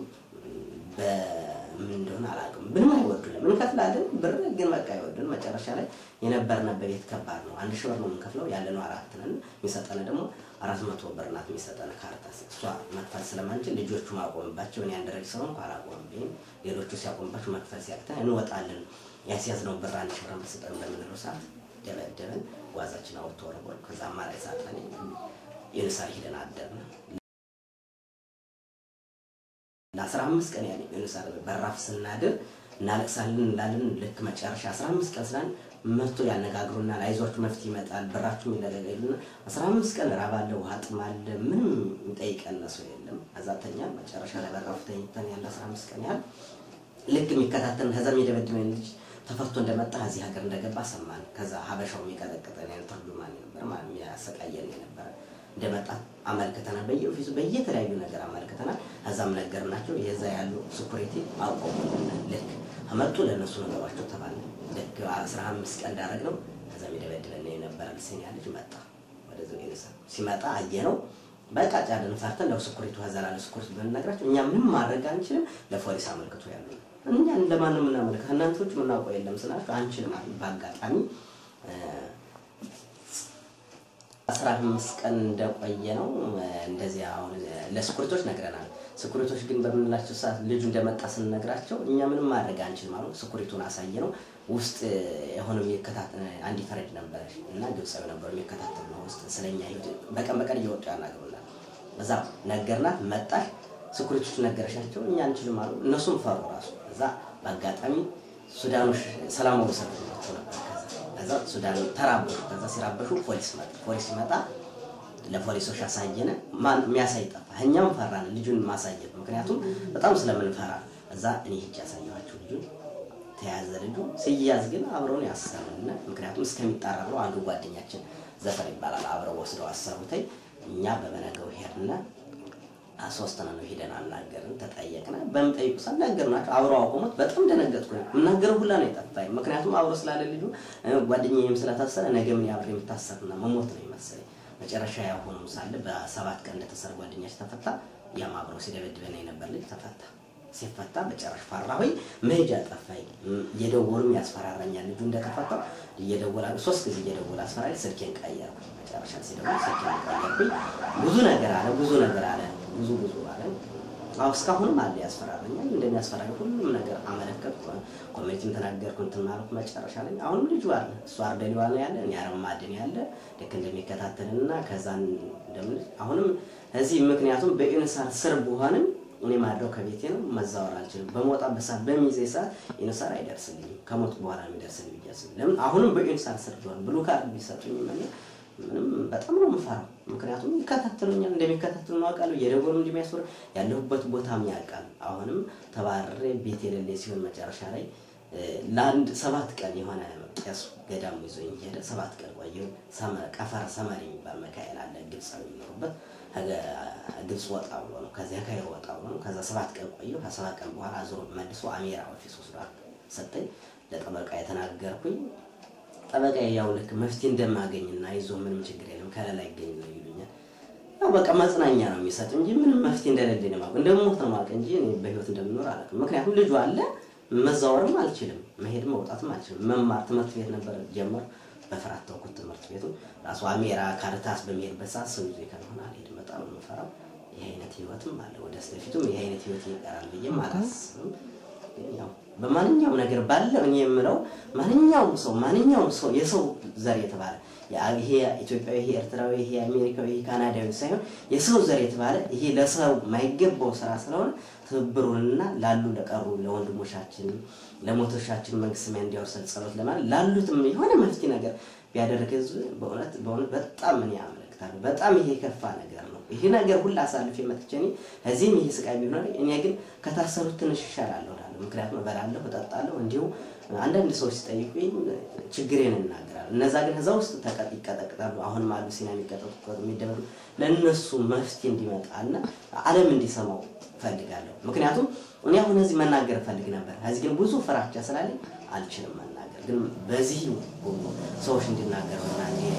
በምን እንደሆነ አላውቅም ምንም አይወዱልም ምን ከፍላለን ብር ግን በቃ ይወዱን መጨረሻ ላይ የነበርና በቤት ከባድ ነው አንድ ሺህ ብር ነው የምንከፍለው ያለነው አራት ነን የሚሰጠነ ደግሞ አራት መቶ ብር ናት የሚሰጠነ ካርታ እሷ መክፈል ስለማንችል ልጆቹ ማቆምባቸው እኔ አንድ ረጅ ሰው እንኳን አላቆምብኝ ሌሎቹ ሲያቆምባቸው መክፈል ሲያቅተን እንወጣለን ያስያዝነው ብር አንድ ሺህ ብር መስጠን በመነለው ሰዓት ደበደበን ዋዛችን አውጥቶ ወረወር ከዛ ማራይ ሳጥፈን የነሳር ሄደን አደረና ለአስራ አምስት ቀን ያለ የነሳር በራፍ ስናድር እናለቅሳለን እንላለን ልክ መጨረሻ አስራ አምስት ቀን ስላን መጥቶ ያነጋግሩና ላይዟችሁ መፍትሄ ይመጣል ብራችሁ ይለገለሉና አስራ አምስት ቀን ራባለ ውሃ ጥማለ ምንም እንጠይቀን ነው የለም አዛተኛ መጨረሻ ላይ በራፍ ተኝተን ያለ አስራ አምስት ቀን ያህል ልክ የሚከታተል ከዛም የደበደበን ልጅ ተፈቶ እንደመጣ እዚህ ሀገር እንደገባ ሰማን ከዛ ሀበሻው የሚቀጠቅጠን ያን ተርጉማን ነበር ማለት ያሰቃየን ነበር እንደመጣ አመልከተና በየኦፊሱ በየተለያዩ ነገር አመልከተና አዛም ነገርናቸው የዛ ያሉ ሴኩሪቲ አውቀውና ልክ አመጡ ለነሱ ነገራቸው ተባለ ልክ አስራ አምስት ቀን ዳረግነው ከዛም ይደበድበን ነበር አልሰኛ ልጅ መጣ ወደዚህ ይነሳ ሲመጣ አየነው በቃ ጫደን ፈርተን ነው ሴኩሪቲ ሀዛላለ ሴኩሪቲ በእናግራቸው እኛ ምንም ማድረግ አንችልም ለፖሊስ አመልክቶ ያሉ እኛ እንደማንም እናመልከ እናንተዎች ምናውቀው የለም ስላችሁ አንችልም ባጋጣሚ አስራ አስራ አምስት ቀን እንደቆየ ነው እንደዚህ አሁን ለስኩሪቶች ነግረናል ስኩሪቶች ግን በመንላቸው ሰዓት ልጁ እንደመጣ ስንነግራቸው እኛ ምንም ማድረግ አንችልም ማለት ስኩሪቱን አሳየነው ውስጥ የሆነው የከታተለ አንዲ ፈረድ ነበር እና ግብጻዊ ነበር የሚከታተል ነው ውስጥ ስለኛ ይሁት በቀን በቀን እየወጣ ያናገሩናል በዛ ነገርናት መጣሽ ስኩሪቶች ነገርሻቸው እኛ አንችልም ማለት እነሱም ፈሩ ራሱ እዛ በአጋጣሚ ሱዳኖች ሰላም ወሰዱት ነበር ከዛ ሱዳን ተራበሹ ከዛ ሲራበሹ ፖሊስ መጣ ፖሊስ መጣ ለፖሊሶች አሳየነ ማን የሚያሳይ ጠፋ እኛም ፈራን ልጁን ማሳየት ምክንያቱም በጣም ስለምንፈራ እዛ እኔ ሂጅ ያሳያችሁ ልጁ ተያዘ ልጁ ሲያዝ ግን አብረው ነው ያሰሩና ምክንያቱም እስከሚጣራው አንዱ ጓደኛችን ዘፈር ይባላል አብረው ወስደው አሰሩታይ እኛ በበነገው ሄድና አሶስተና ነው ሄደን አናገርን ተጠየቅና በመጠይቁ ሳናገርናቸው አብረው አቆሙት በጣም ደነገጥኩ ምናገረው ሁላ ነው የጠፋኝ ምክንያቱም አብረው ስላለ ልጁ ጓደኛዬም ስለታሰረ ነገ ምን ያብሬ የምታሰርና መሞት ነው ይመስለኝ መጨረሻ ያሆነው ሳለ በሰባት ቀን እንደተሰረ ጓደኛች ተፈታ ያም አብረው ሲደበድበን የነበር ልጅ ተፈታ ሲፈታ በጨራሽ ፈራሁኝ መሄጃ ጠፋኝ እየደወሉ ያስፈራራኛል ልጁ እንደተፈታ እየደወላ ሶስት ጊዜ እየደወላ አስፈራራኝ ስልኬን ቀየርኩ መጨረሻ ሲደውል ስልኬን ቀየርኩኝ ብዙ ነገር አለ ብዙ ነገር አለ ብዙ ብዙ አለ አው እስካሁንም አለ ያስፈራራኛል እንደሚያስፈራራኝ ሁሉም ነገር አመለከትኩ ኮሚኒቲም ተናገርኩ እንትን ማለት መጨረሻ ላይ አሁንም ልጁ አለ እሱ አርደሊው አለ ያለ እኔ አረም ማድን ያለ ልክ እንደሚከታተልና ከዛን እንደምን አሁንም እዚህ ምክንያቱም በኢንሳር ስር በሆነም እኔ ማድረው ከቤቴ ነው መዛወር አልችልም በሞጣ በሳት በሚዘይ ሰዓት ኢንሳር አይደርስልኝ ከሞት በኋላ የሚደርስልኝ ይያስ ለምን አሁንም በኢንሳር ስር ሆነ ብሉ ካርድ ቢሰጡኝ ማለት ምንም በጣም ነው መፋራው ምክንያቱም ይከታተሉኛል እንደሚከታተሉ ነው አቃሉ የደጎሩ እንደሚያስወር ያለሁበት ቦታም ያቃል አሁንም ተባረረ ቤቴ ለሌ ሲሆን መጨረሻ ላይ ላንድ ሰባት ቀን የሆነ መቅያስ ገዳም ይዞኝ ሄደ ሰባት ቀን ቆየው ሰማ ቀፈር ሰማሪ የሚባል መካኤል አለ ግብጻዊ ነው ግብጽ ወጣ ብሎ ነው ከዚያ ካይሮ ወጣ ብሎ ነው ከዛ ሰባት ቀን ቆየው ከሰባት ቀን በኋላ አዞ መልሶ አሜራ ኦፊስ ወስዶ ሰጠኝ ለጠበቃ የተናገርኩኝ ጠበቃ ያው ልክ መፍትሄ እንደማገኝና ይዞ ምንም ችግር የለም ከለላ ይገኝ ነው ይሉኛል ያው በቃ ማጽናኛ ነው የሚሰጥ እንጂ ምንም መፍትሄ እንደሌለ ነው ማለት እንደሞት ነው ማለት እንጂ እኔ በህይወት እንደምኖር አላውቅም ምክንያቱም ልጁ አለ መዛወርም አልችልም መሄድ መውጣትም አልችልም መማር ትምህርት ቤት ነበር ጀመር በፍራት ተውኩት ትምህርት ቤቱ ራሱ አሜራ ካርታስ በሚሄድበት ሰዓት ሰው ይዘ ከሆነ አልሄድ መጣው ነው ፈራው ይሄ አይነት ህይወትም አለ ወደ ስለፊቱም ይሄ አይነት ህይወት ይቀራል ብዬም አላስብም ያው በማንኛውም ነገር ባለ እኔ የምለው ማንኛውም ሰው ማንኛውም ሰው የሰው ዘር የተባለ ይሄ ኢትዮጵያዊ ይሄ ኤርትራዊ ይሄ አሜሪካዊ ይሄ ካናዳዊ ሳይሆን የሰው ዘር የተባለ ይሄ ለሰው ማይገባው ስራ ስለሆነ ትብብሩንና ላሉ ለቀሩ ለወንድሞቻችን ለሞቶቻችን መንግስት ምን እንዲያወርሰን ጸሎት ለማለት ላሉትም የሆነ መፍትሄ ነገር ቢያደርገዝ በእውነት በእውነት በጣም ምን ያመለክታል በጣም ይሄ ከፋ ነገር ነው ይሄ ነገር ሁሉ አሳልፌ መጥቼኒ እዚህም ይሄ ስቃይ ቢሆን እኔ ግን ከታሰሩት ትንሽ ይሻላል ወዳለ ምክንያቱም በላለው ተጣጣለው እንዲሁ አንዳንድ ሰዎች ሲጠይቁኝ ችግሬን እናገራለሁ እነዛ ግን እዛው ውስጥ ተቀጥቅጣሉ አሁን ማሉ ሲና የሚቀጥቁት የሚደበሩ ለነሱ መፍትሄ እንዲመጣና ዓለም እንዲሰማው ፈልጋለሁ ምክንያቱም እኔ አሁን እዚህ መናገር ፈልግ ነበር እዚህ ግን ብዙ ፍራቻ ስላለኝ አልችልም መናገር ግን በዚህ ሰዎች እንዲናገሩና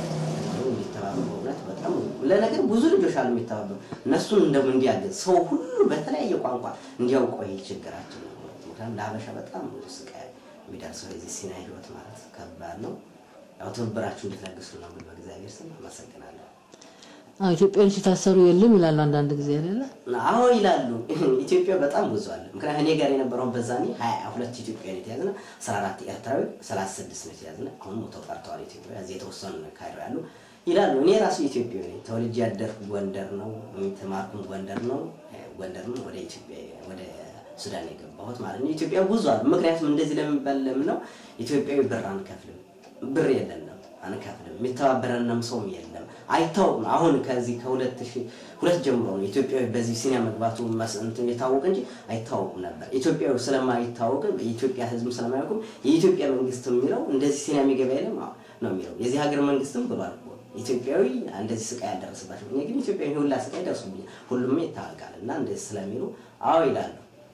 እንዲተባበሩ ወለት በጣም ለነገር ብዙ ልጆች አሉ የሚተባበሩ እነሱን እንደም እንዲያገዝ ሰው ሁሉ በተለያየ ቋንቋ እንዲያውቀው ይሄ ችግራችን ነው ምክንያቱም ለአበሻ በጣም ብዙ ስቃይ የሚደርሰው እዚህ ሲናይ ህይወት ማለት ከባድ ነው ያው ትብብራችሁ እንድትለግሱ ነው በእግዚአብሔር ስም አመሰግናለሁ አዎ ኢትዮጵያን ሲታሰሩ የለም ይላል አንዳንድ ጊዜ አይደለ አዎ ይላሉ ኢትዮጵያ በጣም ብዙ አለ ምክንያቱም እኔ ጋር የነበረው በዛኔ ሃያ ሁለት ኢትዮጵያውያን የተያዘና አስራ አራት ኤርትራዊ ሰላሳ ስድስት ነው የተያዘና አሁን ሞቶ ቀርተዋል ኢትዮጵያ እዚህ የተወሰኑ ካይሮ ያሉ ይላሉ እኔ ራሱ ኢትዮጵያዊ ነኝ ተወልጄ ያደርኩ ጎንደር ነው ተማርኩም ጎንደር ነው ጎንደር ነው ወደ ኢትዮጵያ ወደ ሱዳን የገባሁት ማለት ነው ኢትዮጵያ ብዙ አለ ምክንያቱም እንደዚህ ለምን ለምን ነው ኢትዮጵያዊ ብር አንከፍልም ብር የለንም አንከፍልም የሚተባበረንም ሰው የለም አይታውም አሁን ከዚህ ከ2002 ጀምሮ ነው ኢትዮጵያዊ በዚህ ሲኒያ መግባቱ መስንት የታወቀ እንጂ አይታወቅም ነበር ኢትዮጵያው ስለማይታወቅ የኢትዮጵያ ህዝብ ስለማያውቁ የኢትዮጵያ መንግስት የሚለው እንደዚህ ሲኒያ የሚገባ የለም ነው የሚለው የዚህ ሀገር መንግስትም ብሏል ኢትዮጵያዊ እንደዚህ ስቃይ ያደረሰባቸው እኔ ግን ኢትዮጵያዊ ሁላ ስቃይ ደርሶብኝ ሁሉም ይታወቃልና እንደዚህ ስለሚሉ አዎ ይላሉ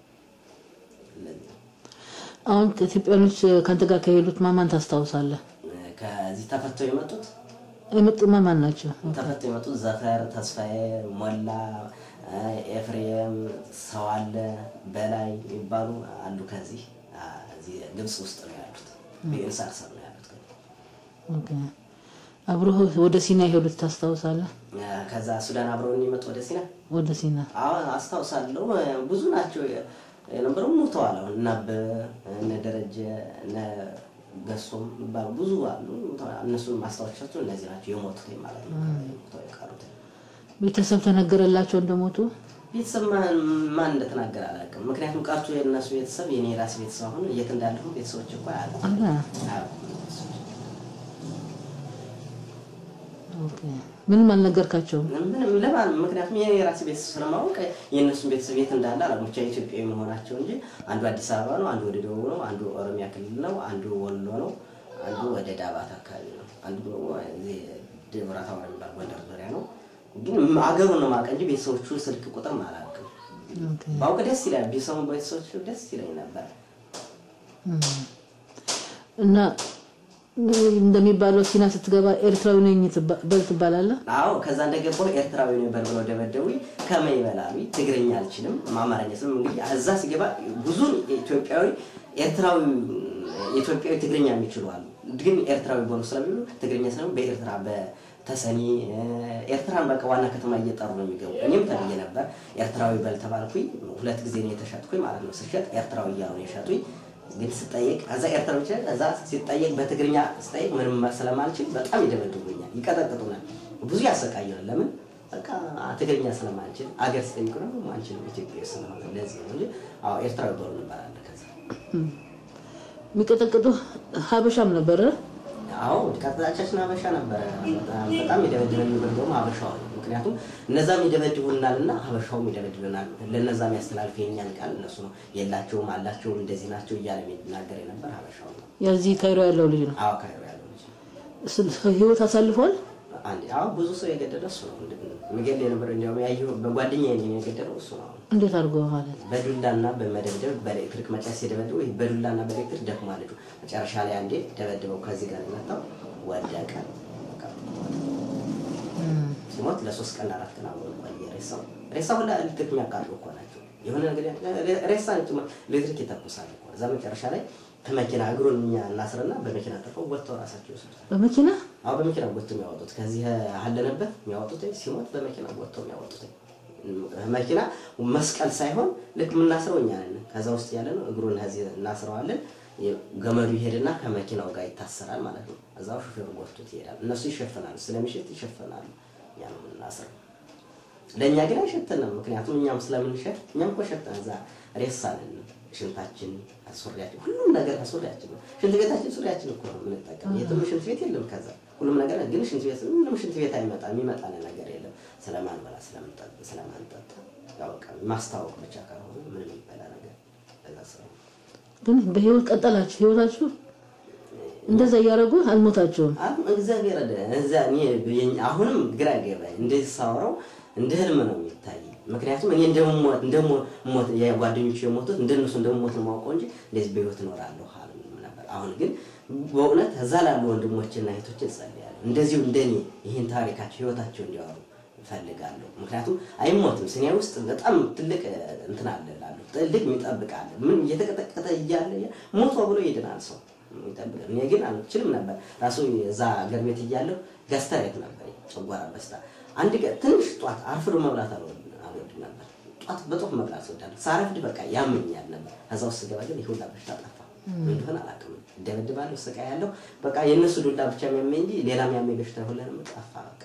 አሁን ኢትዮጵያኖች ካንተ ጋር ከሄዱት ማማን ታስታውሳለህ ከዚህ ተፈተው የመጡት የመጡ ማማን ናቸው ተፈተው የመጡት ዘፈር ተስፋዬ ሞላ ኤፍሬም ሰዋለ በላይ ይባሉ አሉ ከዚህ እዚህ ግብጽ ውስጥ ነው ያሉት በኢንሳር ሰር ነው ያሉት ኦኬ አብሮ ወደ ሲናይ ሄዱት ታስታውሳለህ? ከዛ ሱዳን አብረውን ይመጡ ወደ ሲናይ ወደ ሲናይ አዎ አስታውሳለሁ። ብዙ ናቸው የነበሩ ሞተዋል። እና በእነ ደረጀ እነ ገሶም ባሉ ብዙ አሉ። እነሱን ማስታወሻቸው እነዚህ ናቸው የሞቱት ማለት ነው። ሞተው የቀሩት ቤተሰብ ተነገረላቸው እንደሞቱ ቤተሰብ ማን ማን እንደተናገረ አላውቅም። ምክንያቱም ቀርቶ የነሱ ቤተሰብ የኔ ራስ ቤተሰብ አሁን የት እንዳለሁ ቤተሰቦች እኮ አያውቁም። አዎ ኦኬ ምንም አልነገርካቸውም? ምንም ለማን ምክንያቱም የኔ ራስ ቤተሰብ ስለማውቅ የነሱ ቤተሰብ የት እንዳለ አላውቅም። ብቻ ኢትዮጵያዊ መሆናቸው እንጂ አንዱ አዲስ አበባ ነው፣ አንዱ ወደ ደቡብ ነው፣ አንዱ ኦሮሚያ ክልል ነው፣ አንዱ ወሎ ነው፣ አንዱ ወደ ዳባት አካባቢ ነው፣ አንዱ እዚህ ደብረ ታቦር የሚባል ጎንደር ዙሪያ ነው። ግን አገሩን ነው ማቀ እንጂ ቤተሰቦቹ ስልክ ቁጥር ማላውቅም። ኦኬ ባውቅ ደስ ይላል። ቢሰሙ ቤተሰቦቹ ደስ ይለኝ ነበር። እና እንደሚባለው ሲና ስትገባ ኤርትራዊ ነኝ በል ትባላለህ? አዎ ከዛ እንደገባው ኤርትራዊ ነኝ በል ብለው ደበደቡኝ። ከመይ ይበላሉ ትግርኛ አልችልም አማርኛ ስም እንግዲህ እዛ ሲገባ ብዙ ኢትዮጵያዊ ኤርትራዊ ኢትዮጵያዊ ትግርኛ የሚችሉ አሉ። ግን ኤርትራዊ ቦኑ ስለሚሉ ትግርኛ ስለሚሉ በኤርትራ በተሰኒ ኤርትራን በቃ ዋና ከተማ እየጠሩ ነው የሚገቡ። እኔም ተብዬ ነበር ኤርትራዊ በል ተባልኩኝ። ሁለት ጊዜ ነው የተሻጥኩኝ ማለት ነው። ስሸጥ ኤርትራዊ እያሉ ነው የሻጡኝ። ግን ስጠይቅ እዛ ኤርትራዊ ይችላል እዛ ሲጠይቅ በትግርኛ ስጠይቅ ምንም ስለማልችል በጣም ይደበድቡኛል፣ ይቀጠቅጡናል፣ ብዙ ያሰቃዩናል። ለምን በቃ ትግርኛ ስለማልችል አገር ስጠይቁ ነው ማንችል ኢትዮጵያ ስለሆነ ለዚህ ነው እንጂ አዎ ኤርትራዊ ቦኑ ነበር አለ። ከዛ የሚቀጠቅጡ ሀበሻም ነበር? አዎ ቀጥታችን ሀበሻ ነበር። በጣም ይደበድበን ነበር ሀበሻው። ምክንያቱም እነዛም ይደበድቡናልና ሀበሻውም ይደበድቡናል። ለነዛም ያስተላልፍ የኛን ቃል እነሱ ነው የላቸውም አላቸው እንደዚህ ናቸው እያለ የሚናገር የነበር ሀበሻው ነው። ያዚህ ካይሮ ያለው ልጅ ነው? አዎ ካይሮ ያለው ልጅ ነው። ህይወት አሳልፏል? አንዴ አዎ ብዙ ሰው የገደለ እሱ ነው። ምግል የነበር እንደው ያየው በጓደኛዬ ነው የገደለው እሱ ነው። እንዴት አድርጎ ማለት? በዱላና በመደብደብ በኤሌክትሪክ መጫስ ሲደበድበው ይሄ በዱላና በኤሌክትሪክ ደክሟል ልጁ። መጨረሻ ላይ አንዴ ደበደበው ከዚህ ጋር መጣው ወደቀ። ሲሞት ለሶስት ቀን አራት ቀን አብሮ ቆየ። ሬሳው ሬሳው ሁላ ኤሌክትሪክ የሚያቃጥሉ እኮ ናቸው። የሆነ ነገር ሬሳ ነው ኤሌክትሪክ ይተኩሳል እኮ። እዛ መጨረሻ ላይ ከመኪና እግሩን እኛ እናስረና በመኪና ተፈው ወጥተው ራሳቸው ይወስዱታል። በመኪና? አዎ በመኪና ወጥተው የሚያወጡት ከዚህ አለነበት የሚያወጡት ሲሞት በመኪና ወጥተው የሚያወጡት መኪና መስቀል ሳይሆን ልክ ምናስረው እኛ ነን። ከዛ ውስጥ ያለ ነው እግሩን እዚህ እናስረዋለን። ገመዱ ይሄድና ከመኪናው ጋር ይታሰራል ማለት ነው። እዛው ሹፌሩ ወጥቶት ይሄዳል። እነሱ ይሸፈናሉ፣ ስለሚሸት ይሸፈናሉ። ያን እናስረው ለኛ ግን አይሸተንም። ምክንያቱም እኛም ስለምንሸት እኛም እኮ ሸተን እዛ ሬሳ ነን። ሽንታችን አስወሪያችን ሁሉም ነገር አስወሪያችን ነው። ሽንት ቤታችን ሱሪያችን እኮ ነው የምንጠቀም። የትም ሽንት ቤት የለም። ከዛ ሁሉም ነገር ግን ሽንት ቤት ምንም ሽንት ቤት አይመጣም። የሚመጣ ነገር የለም። ስለማንበላ ስለምንጠጣ ስለማንጠጣ ያው ማስታወቅ ብቻ ካልሆነ ምንም ይበላ ነገር ለዛሰው ግን በህይወት ቀጠላችሁ። ህይወታችሁ እንደዛ ያረጉ አልሞታችሁም? አሁን እግዚአብሔር እዛ እኔ አሁንም ግራ ገባኝ። እንደዚህ ሳወራው እንደ ህልም ነው የሚታይ። ምክንያቱም እኔ እንደሞት እንደሞት የጓደኞቼ የሞቱት እንደነሱ እንደሞት ነው ማውቀው እንጂ እንደዚህ በህይወት እኖራለሁ አልም ነበር። አሁን ግን በእውነት እዛ ላሉ ወንድሞችና እህቶች ጸልያለሁ እንደዚሁ እንደኔ ይሄን ታሪካቸው ህይወታቸው እንዲያወሩ ፈልጋለሁ። ምክንያቱም አይሞትም። ሲናይ ውስጥ በጣም ትልቅ እንትን አለ ላሉ ትልቅ የሚጠብቃል። ምን እየተቀጠቀጠ እያለ ሞቶ ብሎ ይድናል ሰው ይጠብቃል። እኔ ግን አልችልም ነበር። ራሱ እዛ አገር ቤት እያለሁ ገስተሬት ነበር ጨጓራ በስታ አንድ ቀን ትንሽ ጧት አርፍዶ መብላት አልወድም ነበር። ጧት በጧት መብላት ወዳለሁ። ሳረፍድ በቃ ያመኛል ነበር። ከዛ ውስጥ ገባ ግን ይሁላ በሽታ ጠፋ። እንደሆነ አላውቅም። ደበድባለሁ፣ ስቃያለሁ። በቃ የነሱ ዱላ ብቻ የሚያመኝ እንጂ ሌላም ያመኝ በሽታ ሁሉንም ጠፋ በቃ።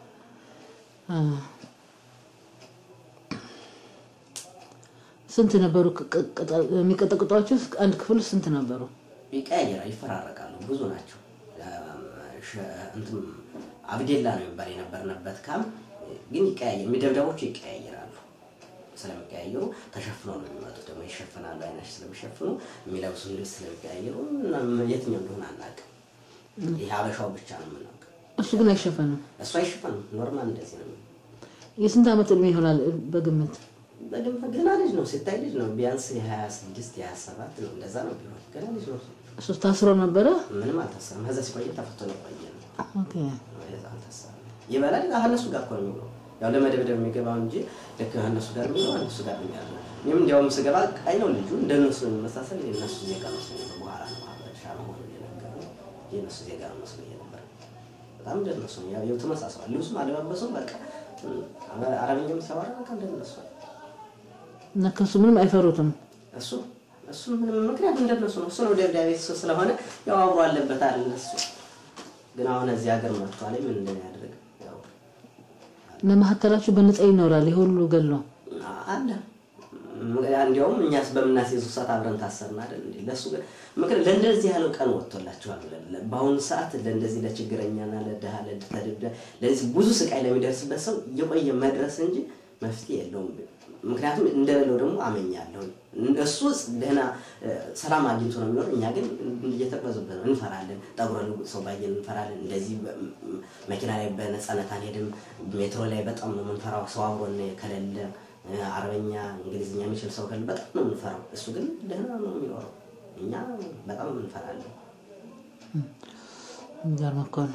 ስንት ነበሩ የሚቀጠቅጧቸው? አንድ ክፍል ስንት ነበሩ? ይቀያየራል፣ ይፈራረቃሉ። ብዙ ናቸው። እንትን አብዴላ ነው የሚባል የነበርንበት ካምፕ ግን ይቀያየራል። የሚደብደቦቹ ይቀያየራሉ። ስለሚቀያየሩ ተሸፍነው ነው የሚመጡት። ደግሞ ይሸፈናሉ። አይናሽ ስለሚሸፍኑ የሚለብሱት ልብስ ስለሚቀያየሩ የትኛው እንደሆነ አናውቅም። ይሄ ሀበሻው ብቻ ነው የምናውቀው። እሱ ግን አይሸፈንም? እሱ አይሸፈንም። ኖርማል እንደዚህ ነው። የስንት ዓመት እድሜ ይሆናል በግምት? በግምት ገና ልጅ ነው። ሲታይ ልጅ ነው። ቢያንስ የሀያ ስድስት የሀያ ሰባት ነው እንደዛ ነው ቢሆን ገና ልጅ ነው። እሱ ታስሮ ነበረ? ምንም አልታሰረም። ከዛ ሲቆይ ተፈቶ ነው ቆየ ነው። ኦኬ ወይዛ አልታሰረም። ይበላል። እነሱ ጋር እኮ ነው የሚውለው። ያው ለመደብደብ የሚገባው እንጂ ልክ እነሱ ጋር ነው እነሱ ጋር ነው ያለው። እኔም እንዲያውም ስገባ ቀይ ነው ልጁ እንደነሱ መሳሰል የነሱ ዜጋ ነው። በኋላ ነው አበሻ ነው የነገረው። የነሱ ዜጋ ነው መስሎኝ ነበር። በጣም እንደነሱ ነው ያው ተመሳሳይ ልብሱም አለባበሱም በቃ አረብኛም ሲያወራ በቃ እንደነሱ እና ከሱ ምንም አይፈሩትም እሱ እሱ ምንም ምክንያት እንደነሱ ነው እሱ ነው ደብዳቤ ስለሆነ ያው አብሮ አለበት አይደል እሱ ግን አሁን እዚህ ሀገር መጥቷል ምን እንደሚያደርግ ያው ለማህተራችሁ በነፃ ይኖራል ይሁሉ ገል ነው አለ እንዲያውም እኛስ በመናስይዙ ሰዓት አብረን ታሰርና አይደል እንዴ ለሱ ምክር ለእንደዚህ ያለው ቀን ወጥቶላችኋል በአሁን ሰዓት ለእንደዚህ ለችግረኛና ለደሃ ለተደደ ለዚህ ብዙ ስቃይ ለሚደርስበት ሰው የቆየ መድረስ እንጂ መፍትሄ የለውም ምክንያቱም እንደሌለው ደግሞ አመኛለሁ እሱ ደህና ሰላም አግኝቶ ነው የሚኖር እኛ ግን እየተቀበዙበት ነው እንፈራለን ጠጉረን ሰው ባየን እንፈራለን እንደዚህ መኪና ላይ በነፃነት አንሄድም ሜትሮ ላይ በጣም ነው የምንፈራው ሰው አብሮን ከሌለ አረበኛ እንግሊዝኛ የሚችል ሰው ከሌለ በጣም ነው የምንፈራው እሱ ግን ደህና ነው የሚኖረው እኛ በጣም እንፈራለን እንጀርመኮን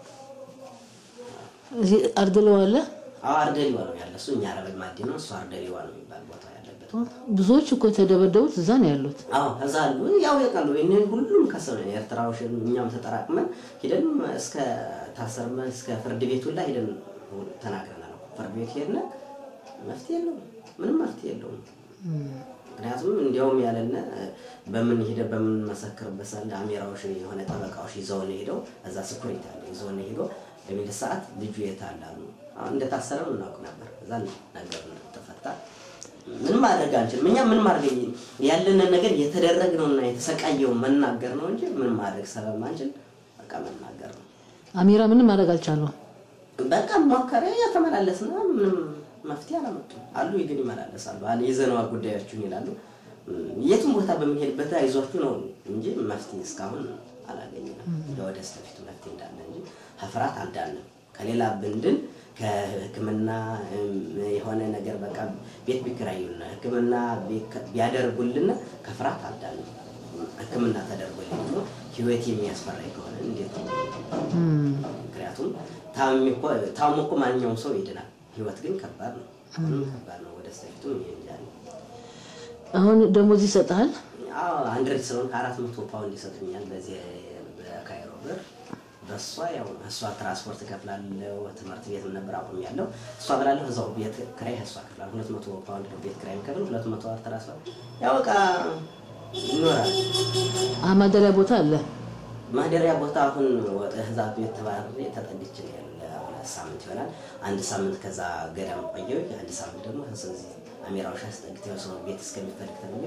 እዚህ አርደለው አለ አዎ አርደለው ነው ያለው እሱ እኛ አረበኛ ማዲ ነው እሱ አርደለው ነው የሚባል ቦታ ያለበት ብዙዎች እኮ ተደበደቡት እዛ ነው ያሉት አዎ እዛ አሉ ያው ያውቃሉ እነን ሁሉም ከሰው ነው ኤርትራዎች እኛም ተጠራቅመን ሄደን እስከ ታሰርመን እስከ ፍርድ ቤት ሁላ ሄደን ተናግረናል ፍርድ ቤት ሄድን መፍትሄ የለውም ምንም መፍትሄ የለውም ምክንያቱም እንዲያውም ያለና በምን ሄደ በምን መሰከርበት ሳለ አሜራዎች የሆነ ጠበቃዎች ይዘው ነው ሄደው እዛ ስኩሪቲ አለ ይዘው ነው ሄደው በሚል ሰዓት ልጁ የታላሉ እንደታሰረ ነው እናውቅ ነበር እዛ ነገር ተፈታ ምን ማድረግ አንችልም እኛ ምን ማድረግ ያለነ ነገር የተደረገውና የተሰቃየው መናገር ነው እንጂ ምን ማድረግ ሰበብ አንችል በቃ መናገር ነው አሜራ ምን ማድረግ አልቻለው በቃ ሞከረ ያተመላለስና ምንም መፍትሄ አላመጡ አሉ ይገኝ ይመላለሳሉ አለ ይዘነው ጉዳያችሁን ይላሉ የቱም ቦታ በሚሄድበት አይዟችሁ ነው እንጂ መፍትሄ እስካሁን አላገኘንም ወደ ስተፊት መፍትሄ እንዳለ እንጂ ሀፍራት አልዳንም ከሌላ ብንድን ከህክምና የሆነ ነገር በቃ ቤት ቢከራዩና ህክምና ቢያደርጉልና ከፍራት አልዳንም ህክምና ተደርጎልኝ ነው ህይወት የሚያስፈራ ከሆነ እንዴት ምክንያቱም ታምኮ ታምኮ ማንኛውም ሰው ይድናል ህይወት ግን ከባድ ነው ከባድ ነው ወደ ስተፊቱ ይሄዳል አሁን ደሞዝ ይሰጣል አዎ አንድ ሪስሎን አራት መቶ ፓውንድ ይሰጡኛል በዚህ በካይሮ ብር በሷ ያው እሷ ትራንስፖርት ከፍላለሁ ትምህርት ቤት ነበር አቆም ያለው እሷ ብላለሁ እዛው ቤት ክራይ እሷ ከፍላለሁ ሁለት መቶ ፓውንድ ቤት ክራይ ከፍል ሁለት መቶ ትራንስፖርት ያው በቃ ይኖራል ማደሪያ ቦታ አለ ማደሪያ ቦታ አሁን ወደ ህዛብ ቤት ተባረረ ተጠግቼ ያለ ሳምንት ይሆናል አንድ ሳምንት ከዛ ገዳም ቆየው አንድ ሳምንት ደግሞ ስለዚህ አሜራዎች አስጠግተው ሰው ቤት እስከሚፈልግ ተብሎ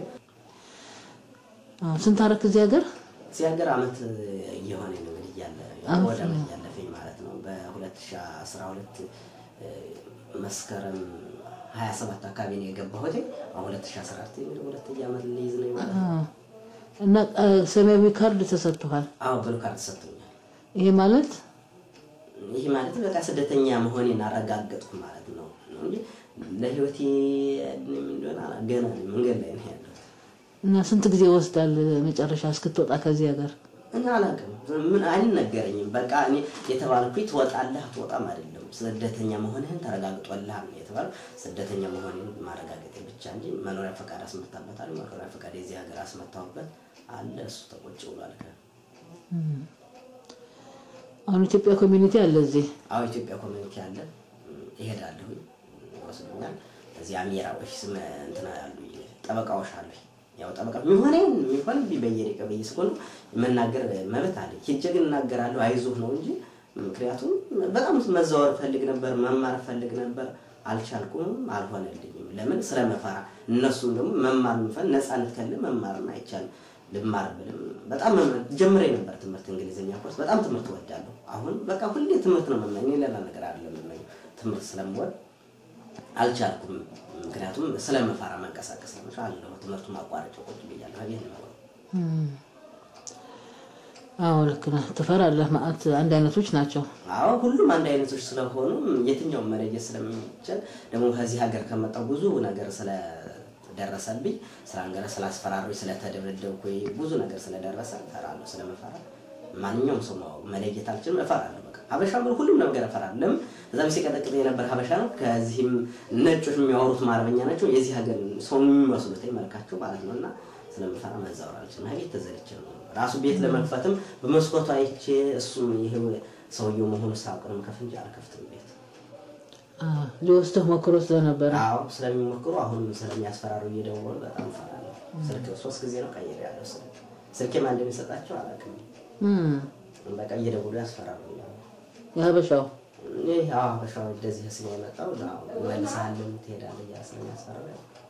ስንት አረክ እዚህ ሀገር እዚህ ሀገር አመት እየሆነ ነው ያለ ወደ አመት ያለፈኝ ማለት ነው በ2012 መስከረም ሃያ ሰባት አካባቢ ነው የገባሁት አሁን ሁለት ሺህ አስራ አራት ነው ሁለተኛ አመት ልይዝ ነው ማለት ነው እና ሰማያዊ ካርድ ተሰጥቷል አዎ ብሉ ካርድ ተሰጥቷል ይሄ ማለት ይሄ ማለት በቃ ስደተኛ መሆኔን አረጋግጥኩ ማለት ነው እንጂ ለህይወቴ ምን እንደሆነ ገና መንገድ ላይ ነው ያለው እና ስንት ጊዜ ወስዳል መጨረሻ እስክትወጣ ከዚህ ሀገር እና አላውቅም ምን አይነገረኝም በቃ እኔ የተባልኩት ትወጣለህ ትወጣም አይደለም ስደተኛ መሆንህን ተረጋግጧልሃል የተባለው ስደተኛ መሆኔን ማረጋገጥ ብቻ እንጂ መኖሪያ ፈቃድ አስመታበታል መኖሪያ ፈቃድ የዚህ ሀገር አስመታውበት አለ እሱ ተቆጭ ብሏል አሁን ኢትዮጵያ ኮሚኒቲ አለ እዚህ አዎ ኢትዮጵያ ኮሚኒቲ አለ ይሄዳለሁ ወስዶኛል እዚህ አሜራዎች ስም እንትና ያሉ ጠበቃዎች አሉ ያው ጠበቃ ምን ምን ቢበየሪቀ በየስኮን መናገር መብት አለ ሂጅ ግን እናገራለሁ አይዞህ ነው እንጂ ምክንያቱም በጣም መዛወር ፈልግ ነበር መማር ፈልግ ነበር አልቻልኩም አልሆነልኝም ለምን ስለመፈራ እነሱም ደግሞ መማር ምፈል ነፃነት ከለ መማርና አይቻል ልማር ብለም በጣም ጀምሬ ነበር ትምህርት እንግሊዝኛ ኮርስ በጣም ትምህርት ወዳለሁ አሁን በቃ ሁሌ ትምህርት ነው መመኝ ሌላ ነገር አይደለም መመኝ ትምህርት ስለምወድ አልቻልኩም ምክንያቱም ስለመፈራ መንቀሳቀስ ነው አለው ትምህርቱ ማቋረጥ ቁጭ ብያለሁ አቤት ነው አዎ ልክ ነህ ተፈራለህ ማለት አንድ አይነቶች ናቸው አዎ ሁሉም አንድ አይነቶች ስለሆኑ የትኛው መረጃ ስለሚችል ደግሞ ከዚህ ሀገር ከመጣው ብዙ ነገር ስለ ደረሰልኝ ስላንገረ ስላስፈራሩኝ ስለተደበደብኩ ብዙ ነገር ስለደረሰ ፈራለሁ ስለመፈራ ማንኛውም ሰው መለየት አልችልም እፈራለሁ በቃ ሀበሻ ነው ሁሉም ነገር እፈራለሁ ለምን እዛም ሲቀጠቅጥ የነበር ሀበሻ ነው ከዚህም ነጮች የሚያወሩት ማረበኛ ናቸው የዚህ ሀገር ሰው የሚመስሉት ይመልካቸው ማለት ነውና ስለመፈራ መዛወር አልችልም ሀገር ተዘልቼ ነው ራሱ ቤት ለመክፈትም በመስኮቱ አይቼ እሱ ይሄው ሰውየው መሆኑ ሳውቅም ከፍንጅ አልከፍትም ቤት አዎ ሊወስደው ሞክሮ ስለነበረ አዎ ስለሚሞክሩ አሁን ስለሚያስፈራሩ እየደወሉ በጣም ፈራለሁ ስልክ ሶስት ጊዜ ነው ቀይሬ ያለው ስልክ ስልኬ ማን እንደሚሰጣቸው አላውቅም እም በቃ እየደወሉ ያስፈራሩኛል ያበሻው ይሄ አበሻው እንደዚህ ስለመጣው ነው መልሳለን ትሄዳለህ ያስለኛስፈራራ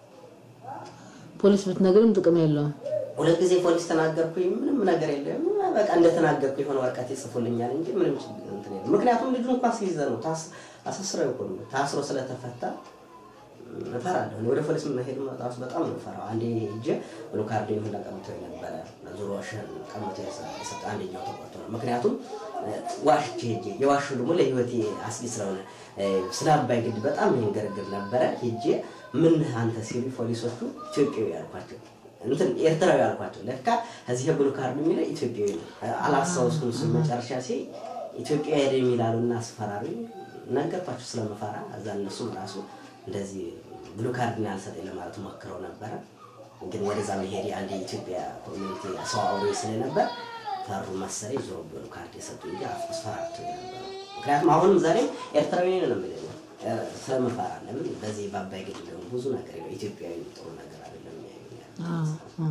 ፖሊስ ብትነግርም ጥቅም የለውም ሁለት ጊዜ ፖሊስ ተናገርኩኝ ምንም ነገር የለም በቃ እንደተናገርኩ ይሆነ ወረቀት ይጽፉልኛል እንጂ ምንም እንትን የለም ምክንያቱም ልጁ እንኳን ሲይዘው ነው ታስ አሰስረው እኮ ነው ታስሮ ስለተፈታ ፈራለሁ ወደ ፖሊስ መሄድ ማጣስ በጣም ነው ፈራው አንዴ እጄ ብሎ ካርድ ይሁን ለቀምቶ ነበር ዙሮሽን ቀምቶ ይሰጣ አንደኛው ተቆርጦ ነው ምክንያቱም ዋሽቼ እጄ የዋሹ ደግሞ ለህይወቴ አስጊ ስለሆነ ስላባይ ግድ በጣም ይንገርግር ነበር እጄ ምን አንተ ሲሉ ፖሊሶቹ ኢትዮጵያዊ ያልኳቸው እንትን ኤርትራዊ ያልኳቸው ለካ እዚህ ብሎ ካርድ የሚለው ኢትዮጵያዊ ነው አላሳውስኩም ስመጨረሻ ሲይ ኢትዮጵያ ሄደ የሚላሉና አስፈራሪ ነገርኳቸው ስለመፈራ አዛ እነሱም ራሱ እንደዚህ ብሉ ካርድና አልሰጠኝ ለማለት ሞክረው ነበር ግን ወደዛ መሄድ አንድ የኢትዮጵያ ኮሚኒቲ አሳውሪ ስለነበር ፈሩ መሰለኝ ዞሮ ብሉ ካርድ የሰጡ እንጂ አስፈራርቶ ነበር ምክንያቱም አሁንም ዛሬ ኤርትራዊ ነው የሚለው ስለመፈራ ለምን በዚህ ባባይ ግድ ነው ብዙ ነገር ነው ኢትዮጵያዊ ጥሩ ነገር አይደለም ያለው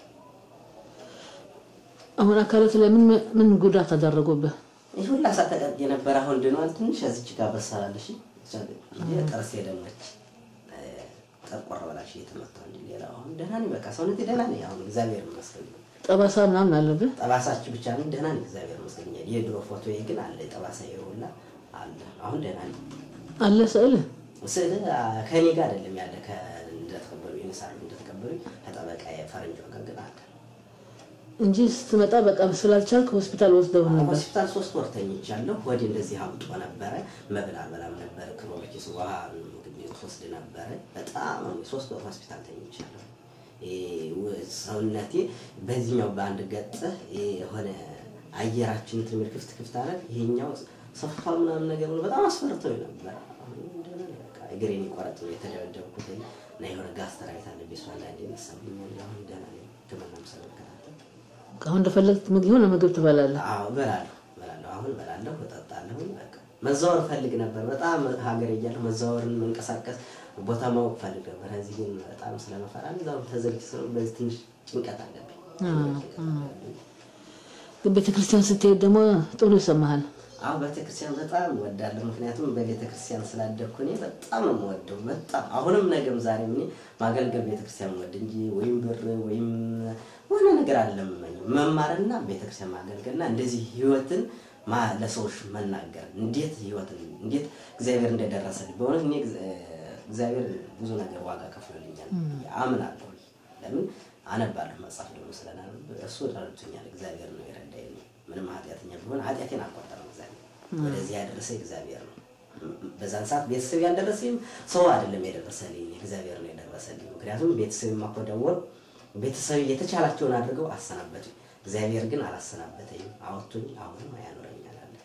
አሁን አካላት ለምን ምን ጉዳት አደረጉብህ ይሁን ላሳተቀጥ የነበረ አሁን ደኗል ትንሽ እዚች ጋር በሰላለሽ የጠርስ የደመች ጠቆር በላሽ የተመታ እንዴ ሌላው አሁን ደህና ነኝ በቃ ሰውነቴ ደህና ነኝ አሁን እግዚአብሔር ይመስገን ጠባሳ ምናምን አለብህ ጠባሳች ብቻ ነው ደህና ነኝ እግዚአብሔር ይመስገን የድሮ ፎቶዬ ግን አለ ጠባሳ ይሁንና አለ አሁን ደህና ነኝ አለ ስዕል ስዕል ከኔ ጋር አይደለም ያለ ከእንደተቀበሉ ይነሳሉ እንደተቀበሉ ተጠበቃ የፈረንጆ ጋር ግን አለ እንጂ ስትመጣ በቃ ስላልቻልክ ሆስፒታል ወስደው ነበር ሆስፒታል ሶስት ወር ተኝቻለሁ ወዲ እንደዚህ አውጥቶ ነበር መብላ በላም ነበር ክሮሎጂስ ውሃ ወስድ ነበር በጣም ሶስት ወር ሆስፒታል ተኝቻለሁ ሰውነቴ በዚህኛው ባንድ ገጠ የሆነ አየራችን ትምር ክፍት ክፍት አለ ይሄኛው ሰፋው ምናምን ነገር ነው በጣም አስፈርቶኝ ነበር እንደና በቃ እግሬን ይቆረጥ የተደረደብኩት እና የሆነ ጋስትራይት አለ ቢስዋላ እንደሚሰማኝ አሁን ደህና ነኝ ተመላም ሰለከታተ አሁን እንደፈለግት ምግብ ሆነ ምግብ ትበላለህ አዎ በላለሁ በላለሁ አሁን በላለሁ እጠጣለሁ በቃ መዛወር ፈልግ ነበር በጣም ሀገር እያለሁ መዛወርን መንቀሳቀስ ቦታ ማወቅ ፈልግ ነበር እዚህ ግን በጣም ስለመፈራ እዛው ተዘልክሰው በዚህ ትንሽ ጭንቀት አለብኝ ግን ቤተክርስቲያን ስትሄድ ደግሞ ጥሩ ይሰማሃል አዎ ቤተክርስቲያን በጣም ወዳለሁ ምክንያቱም በቤተክርስቲያን ስላደኩ እኔ በጣም ነው የምወደው በጣም አሁንም ነገም ዛሬም እኔ ማገልገል ቤተክርስቲያን ወድ እንጂ ወይም ብር ወይም ወነ ነገር አይደለም መማርና ቤተክርስቲያን ማገልገልና እንደዚህ ህይወትን ማ ለሰዎች መናገር እንዴት ህይወትን እንዴት እግዚአብሔር እንደደረሰልኝ በእውነት እኔ እግዚአብሔር ብዙ ነገር ዋጋ ከፍሎልኛል አምናለሁ ለምን አነባለሁ መጽሐፍ ደግሞ ስለናል እሱ ተረድቶኛል እግዚአብሔር ነው የረዳኝ ምንም ኃጢአተኛ ቢሆን ኃጢአቴን አቆጠረው እግዚአብሔር ወደዚህ ያደረሰኝ እግዚአብሔር ነው በዛን ሰዓት ቤተሰብ ያደረሰኝ ሰው አይደለም የደረሰልኝ እግዚአብሔር ነው የደረሰልኝ ምክንያቱም ቤተሰብ ማቆደወር ቤተሰብ የተቻላቸውን አድርገው አሰናበቱ እግዚአብሔር ግን አላሰናበተኝም አወጡኝ አሁንም ያኖረኛል አለ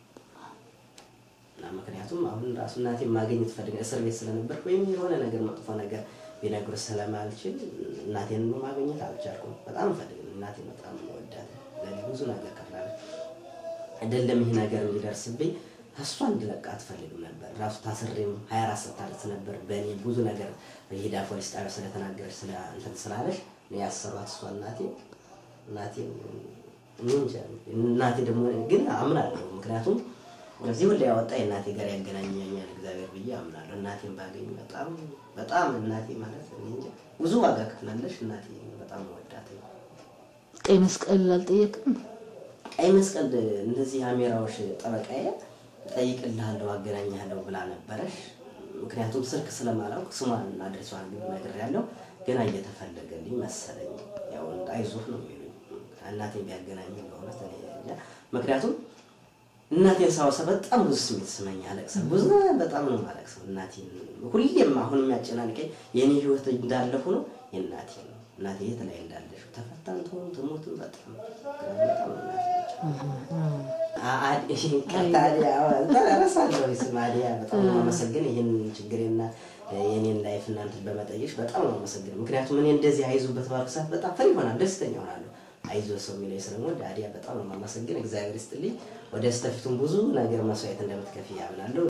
እና ምክንያቱም አሁን ራሱ እናቴ ማግኘት ፈልገ እስር ቤት ስለነበር ወይም የሆነ ነገር መጥፎ ነገር ቢነግሩ ስለማልችል እናቴን ማግኘት አልቻልኩም በጣም ፈልግ እናቴ በጣም ወዳት ለብዙ ነገር ከፍላለች አይደለም ይሄ ነገር ሊደርስብኝ እሷን እንድለቃት ፈልግ ነበር ራሱ ታስሬም ሃያ አራት ሰዓት ታርስ ነበር በእኔ ብዙ ነገር ሄዳ ፖሊስ ጣቢያ ስለተናገረች ስለ እንትን ስላለሽ ያሰራት እሷ እናቴ እናቴ እንጃ እናቴ ደግሞ ግን አምናለሁ ምክንያቱም እዚህ ሁሉ ያወጣ እናቴ ጋር ያገናኘኛል እግዚአብሔር ብዬ አምናለሁ እናቴን ባገኝ በጣም በጣም እናቴ ማለት እንጃ ብዙ ዋጋ ከፍላለሽ እናቴ በጣም ወዳት ቀይ መስቀል አልጠየቅም ቀይ መስቀል እንደዚህ አሜራዎች ጠበቃዬ ጠይቅልሃለሁ አገናኛለሁ ብላ ነበረሽ ምክንያቱም ስልክ ስለማላውቅ ስሟን እና አድሬሷን ግን ነግሬያለሁ ገና እየተፈለገልኝ መሰለኝ ያው አይዞህ ነው የሚሉኝ እናቴ ቢያገናኝ በእውነት እኔ ምክንያቱም እናቴ ሳውሳ በጣም ብዙ ስሜት ስመኛ አለቅሰ ብዙ በጣም ነው ማለቅሰው እናቴን ሁሌም አሁን የሚያጨናንቀኝ የኔ ህይወት እንዳለ ሆኖ የእናቴ ነው እናቴ የት ላይ እንዳለሽ ተፈታን ተሆነ ተሞት በጣም በጣም አዲ ከታዲያ ተረሳለሁ ስማዲያ በጣም ማመሰግን ይሄን ችግሬና የኔን ላይፍ እናንተ በመጠየሽ በጣም ነው ማመሰግን ምክንያቱም እኔ እንደዚህ አይዙበት ባርክሳት በጣም ፈሪ ሆናል ደስተኛ ሆናለሁ አይዞ ሰው የሚለኝ ስለሞድ አዲያ በጣም ነው ማመሰግን እግዚአብሔር ይስጥልኝ ወደ ስተፊቱን ብዙ ነገር መስዋዕት እንደምትከፊ ያምናለሁ